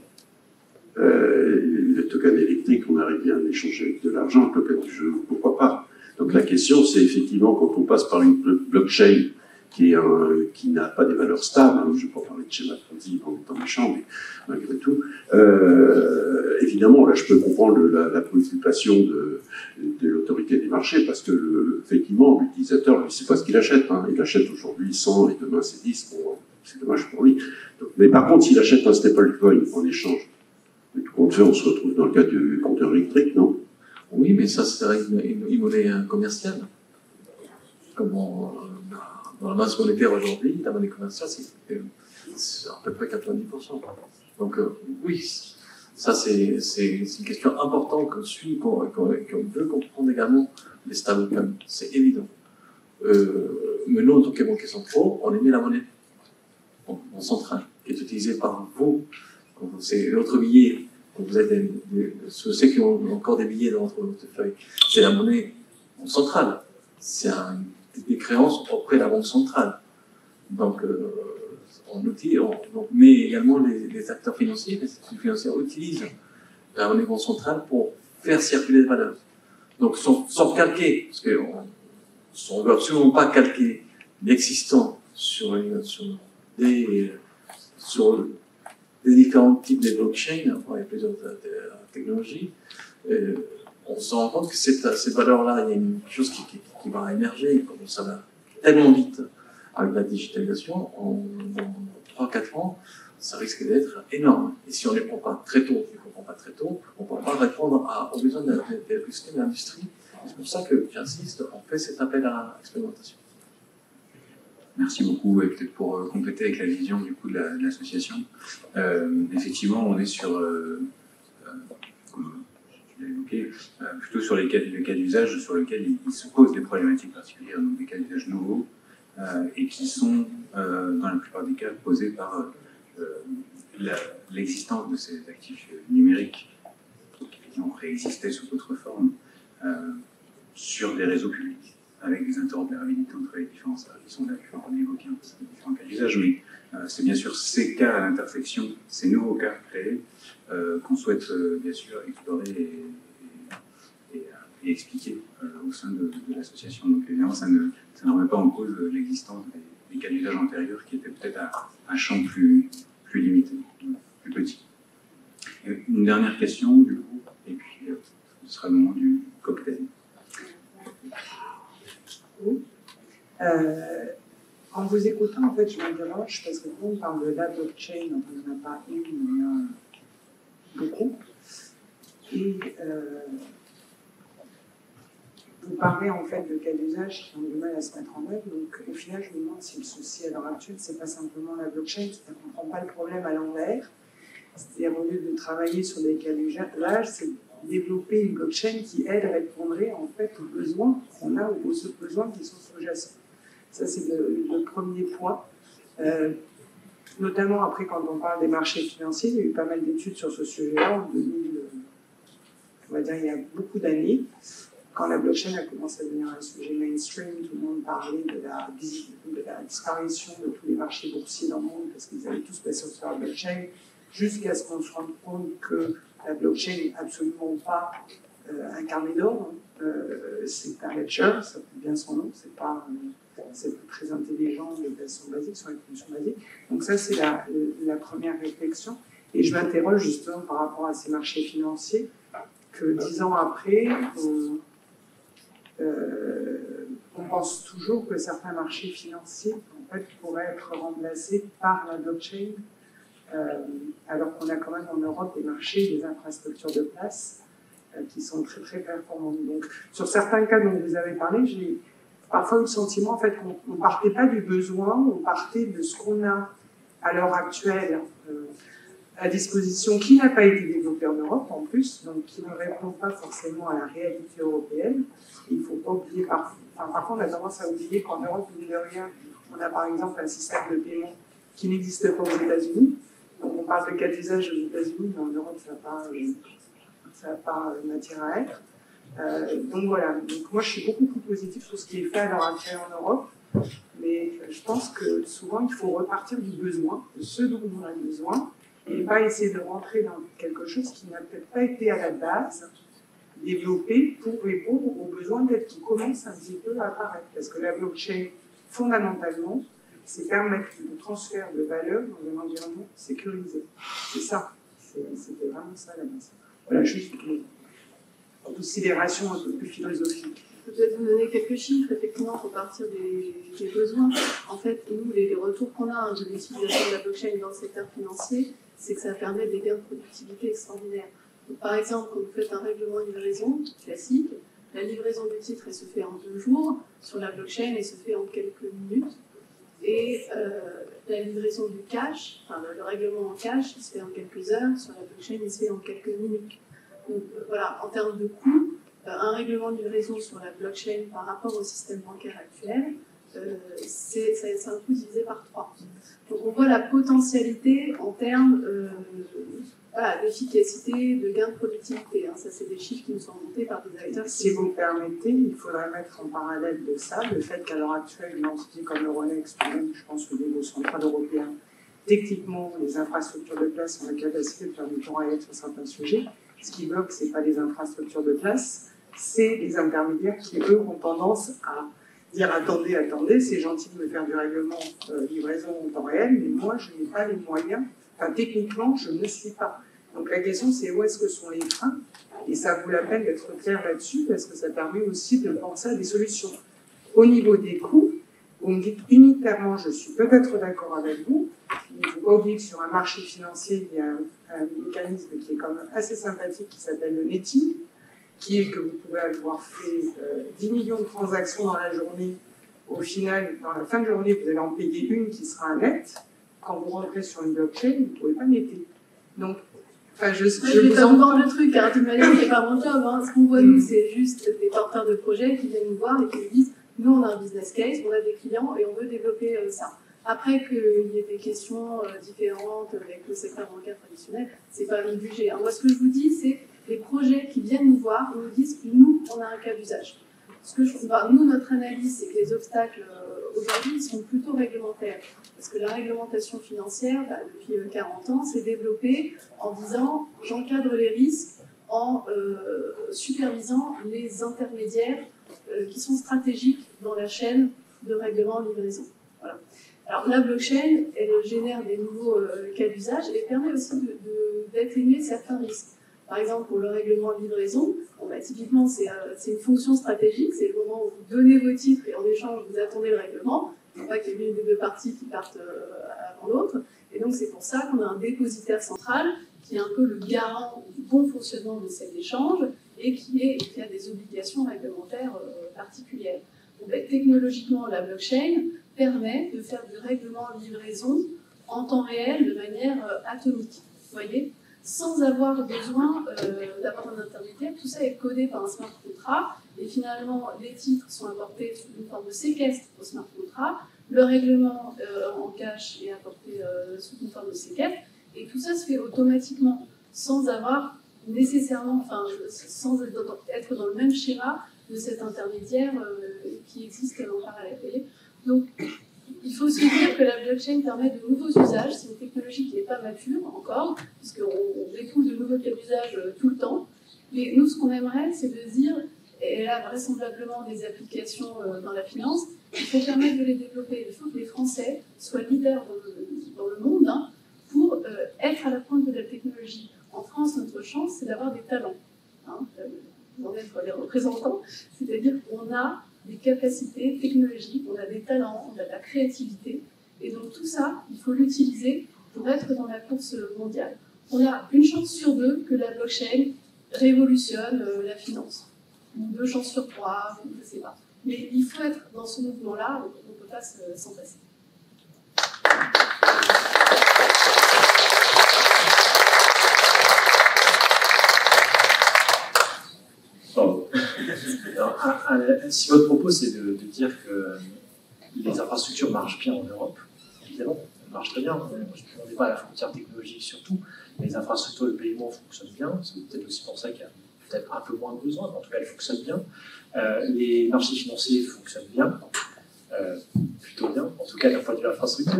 le token électrique, on arrive bien à échanger avec de l'argent, le token du jeu, pourquoi pas. Donc la question, c'est effectivement quand on passe par une blockchain qui n'a pas des valeurs stables, hein, je ne vais pas parler de schéma Ponzi en étant méchant, mais malgré tout, évidemment, là, je peux comprendre la préoccupation de l'autorité des marchés, parce que effectivement, l'utilisateur, lui, ne sait pas ce qu'il achète. Hein. Il achète aujourd'hui 100 et demain c'est 10. Bon, c'est dommage pour lui. Donc, mais par contre, s'il achète un stablecoin en échange, tout compte fait, on se retrouve dans le cas du compteur électrique, non? Oui, mais ça, c'est une monnaie commerciale. Comme dans la masse monétaire aujourd'hui, la monnaie commerciale, c'est à peu près 90%. Donc, oui, ça, c'est une question importante qu'on suit, qu'on veut comprendre également les stablecoins. C'est évident. Mais nous, en tant que banquiers centraux, on émet la monnaie en centrale, qui est utilisée par vous. C'est votre billet. Vous êtes ceux qui ont encore des billets dans votre portefeuille. C'est la monnaie centrale. C'est des créances auprès de la banque centrale. Donc, mais également les acteurs financiers, les institutions financières utilisent la monnaie banque centrale pour faire circuler les valeurs. Donc, sans calquer, parce qu'on ne veut absolument pas calquer l'existant sur des différents types de blockchains, il y a plusieurs technologies, on se rend compte que cette valeur-là, il y a une chose qui va émerger, comme ça va tellement vite avec la digitalisation, en 3-4 ans, ça risque d'être énorme. Et si on ne les prend pas très tôt, on ne pourra pas répondre aux besoins de l'industrie. C'est pour ça que j'insiste, on fait cet appel à l'expérimentation. Merci beaucoup. Et peut-être pour compléter avec la vision du coup de l'association, effectivement, on est sur, comme je l'ai évoqué, plutôt sur les cas d'usage sur lesquels il se posent des problématiques particulières, donc des cas d'usage nouveaux, et qui sont, dans la plupart des cas, posés par l'existence de ces actifs numériques qui ont préexisté sous d'autres formes sur des réseaux publics. avec des interopérabilités entre les différents services. On a évoqué un peu les différents cas d'usage, mais c'est bien sûr ces cas à l'intersection, ces nouveaux cas créés, qu'on souhaite bien sûr explorer et expliquer au sein de l'association. Donc évidemment, ça ne remet pas en cause l'existence des cas d'usage antérieurs qui étaient peut-être à un champ plus limité, plus petit. Et une dernière question, du coup, et puis ce sera le moment du cocktail. Oui. En vous écoutant, en fait, je m'interroge parce que quand on parle de la blockchain, on n'en a pas une, mais il y en a beaucoup. Et vous parlez en fait de cas d'usage qui ont du mal à se mettre en œuvre. Donc au final, je me demande si le souci à l'heure actuelle, c'est pas simplement la blockchain, c'est-à-dire qu'on ne prend pas le problème à l'envers. C'est-à-dire au lieu de travailler sur des cas d'usage, c'est développer une blockchain qui, elle, répondrait en fait aux besoins qu'on a ou aux besoins qui sont sous-jacents. Ça, c'est le premier point. Notamment après, quand on parle des marchés financiers, il y a eu pas mal d'études sur ce sujet-là en 2000, on va dire il y a beaucoup d'années. Quand la blockchain a commencé à devenir un sujet mainstream, tout le monde parlait de la disparition de tous les marchés boursiers dans le monde parce qu'ils allaient tous passer sur la blockchain, jusqu'à ce qu'on se rende compte que la blockchain n'est absolument pas un carnet d'or. C'est un ledger, ça porte bien son nom, c'est pas très intelligent de façon basique, sur une fonction basique. Donc ça, c'est la première réflexion. Et je m'interroge justement par rapport à ces marchés financiers, que 10 ans après, on pense toujours que certains marchés financiers en fait, pourraient être remplacés par la blockchain, alors qu'on a quand même en Europe des marchés, des infrastructures de place qui sont très très performantes. Donc sur certains cas dont vous avez parlé, j'ai parfois eu le sentiment en fait, qu'on ne partait pas du besoin, on partait de ce qu'on a à l'heure actuelle à disposition, qui n'a pas été développé en Europe en plus, donc qui ne répond pas forcément à la réalité européenne. Il ne faut pas oublier, parfois on a tendance à oublier qu'en Europe, mine de rien, on a par exemple un système de paiement qui n'existe pas aux États-Unis. Donc on parle de cas d'usage aux États-Unis, mais en Europe, ça n'a pas matière à être. Donc voilà, donc moi je suis beaucoup plus positive sur ce qui est fait à l'heure actuelle en Europe, mais je pense que souvent il faut repartir du besoin, de ce dont on a besoin, et pas essayer de rentrer dans quelque chose qui n'a peut-être pas été à la base développé pour répondre aux besoins peut-être qui commencent un petit peu à apparaître. Parce que la blockchain, fondamentalement, c'est permettre le transfert de valeur dans un environnement sécurisé. C'est ça. C'était vraiment ça la base. Voilà, juste une considération un peu plus philosophique. Peut-être vous donner quelques chiffres, effectivement, pour partir des besoins. En fait, nous, les retours qu'on a de l'utilisation de la blockchain dans le secteur financier, c'est que ça permet des gains de productivité extraordinaires. Donc, par exemple, quand vous faites un règlement de livraison classique, la livraison du titre, elle se fait en 2 jours. Sur la blockchain, elle se fait en quelques minutes. Et la livraison du cash, enfin le règlement en cash, il se fait en quelques heures. Sur la blockchain, il se fait en quelques minutes. Donc voilà, en termes de coût, un règlement de livraison sur la blockchain par rapport au système bancaire actuel, c'est un coût divisé par 3. Donc on voit la potentialité en termes d'efficacité, de gain de productivité. Ça, c'est des chiffres qui nous sont montés par des acteurs. Si vous me permettez, il faudrait mettre en parallèle de ça le fait qu'à l'heure actuelle, une entité comme Euronext, ou même, je pense, au niveau central européen, techniquement, les infrastructures de place ont la capacité de faire du temps réel sur certains sujets. Ce qui bloque, ce n'est pas les infrastructures de place, c'est les intermédiaires qui, eux, ont tendance à dire attendez, c'est gentil de me faire du règlement livraison en temps réel, mais moi, je n'ai pas les moyens. Enfin, techniquement, je ne suis pas. Donc la question, c'est où est-ce que sont les freins? Et ça vaut la peine d'être clair là-dessus, parce que ça permet aussi de penser à des solutions. Au niveau des coûts, vous me dites unitairement, je suis peut-être d'accord avec vous, il ne faut pas oublier que sur un marché financier, il y a un mécanisme qui est quand même assez sympathique, qui s'appelle le netting, qui est que vous pouvez avoir fait 10 millions de transactions dans la journée. Au final, dans la fin de journée, vous allez en payer une qui sera un net. Quand vous rentrez sur une blockchain, vous ne pouvez pas netter. Donc, je vais pas vous vendre le truc, de toute manière, c'est pas mon job. Ce qu'on voit, nous, c'est juste des porteurs de projets qui viennent nous voir et qui nous disent nous, on a un business case, on a des clients et on veut développer ça. Après qu'il y ait des questions différentes avec le secteur bancaire traditionnel, c'est pas une budget. Moi, ce que je vous dis, c'est les projets qui viennent nous voir, ils nous disent nous, on a un cas d'usage. Nous, notre analyse, c'est que les obstacles aujourd'hui sont plutôt réglementaires. Parce que la réglementation financière, depuis 40 ans, s'est développée en disant j'encadre les risques en supervisant les intermédiaires qui sont stratégiques dans la chaîne de règlement-livraison. Voilà. Alors la blockchain, elle génère des nouveaux cas d'usage et permet aussi d'atténuer certains risques. Par exemple, pour le règlement-livraison, typiquement c'est une fonction stratégique, c'est le moment où vous donnez vos titres et en échange vous attendez le règlement. Il ne faut pas qu'il y ait une des deux parties qui partent avant l'autre. Et donc c'est pour ça qu'on a un dépositaire central qui est un peu le garant du bon fonctionnement de cet échange et qui a des obligations réglementaires particulières. Donc, technologiquement, la blockchain permet de faire du règlement-livraison en temps réel de manière atomique, vous voyez, sans avoir besoin d'avoir un intermédiaire. Tout ça est codé par un smart contract et finalement les titres sont apportés sous une forme de séquestre au smart contract, le règlement en cash est apporté sous une forme de séquestre et tout ça se fait automatiquement sans avoir nécessairement, sans être dans le même schéma de cet intermédiaire qui existe en parallèle. Donc, il faut se dire que la blockchain permet de nouveaux usages. C'est une technologie qui n'est pas mature encore, puisqu'on découvre de nouveaux cas d'usage tout le temps. Mais nous, ce qu'on aimerait, c'est de dire, et là, vraisemblablement des applications dans la finance, il faut permettre de les développer. Il faut que les Français soient leaders dans le monde pour être à la pointe de la technologie. En France, notre chance, c'est d'avoir des talents. D'en être les représentants, c'est-à-dire qu'on a des capacités technologiques, on a des talents, on a de la créativité, et donc tout ça, il faut l'utiliser pour être dans la course mondiale. On a une chance sur deux que la blockchain révolutionne la finance, ou 2 chances sur 3, je ne sais pas. Mais il faut être dans ce mouvement-là, on ne peut pas s'en passer. Alors, si votre propos c'est de dire que les infrastructures marchent bien en Europe, évidemment, elles marchent très bien. On n'est pas à la frontière technologique surtout, mais les infrastructures de paiement fonctionnent bien. C'est peut-être aussi pour ça qu'il y a peut-être un peu moins de besoin, mais en tout cas elles fonctionnent bien. Les marchés financiers fonctionnent bien, plutôt bien, en tout cas d'un point de vue infrastructure.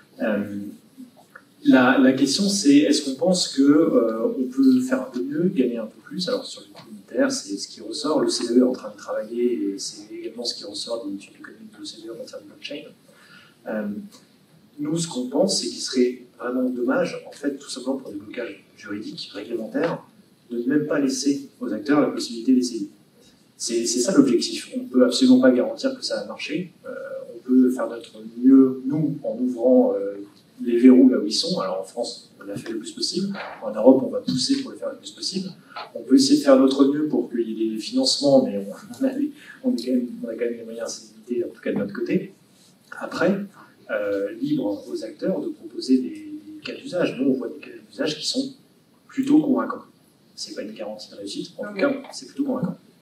La question c'est, est-ce qu'on pense qu'on peut faire un peu mieux, gagner un peu plus? Alors sur le coût unitaire, c'est ce qui ressort, l'OCDE est en train de travailler et c'est également ce qui ressort des études économiques de l'OCDE en matière de blockchain. Nous, ce qu'on pense, c'est qu'il serait vraiment dommage, en fait, tout simplement pour des blocages juridiques, réglementaires, de ne même pas laisser aux acteurs la possibilité d'essayer. C'est ça l'objectif. On ne peut absolument pas garantir que ça va marcher. On peut faire notre mieux, nous, en ouvrant les verrous là où ils sont. Alors en France, on l'a fait le plus possible. En Europe, on va pousser pour le faire le plus possible. On peut essayer de faire notre mieux pour qu'il y ait des financements, mais on a quand même les moyens assez limités, en tout cas de notre côté. Après, libre aux acteurs de proposer des cas d'usage. Nous, on voit des cas d'usage qui sont plutôt convaincants. C'est pas une garantie de réussite, en tout cas, c'est plutôt convaincant.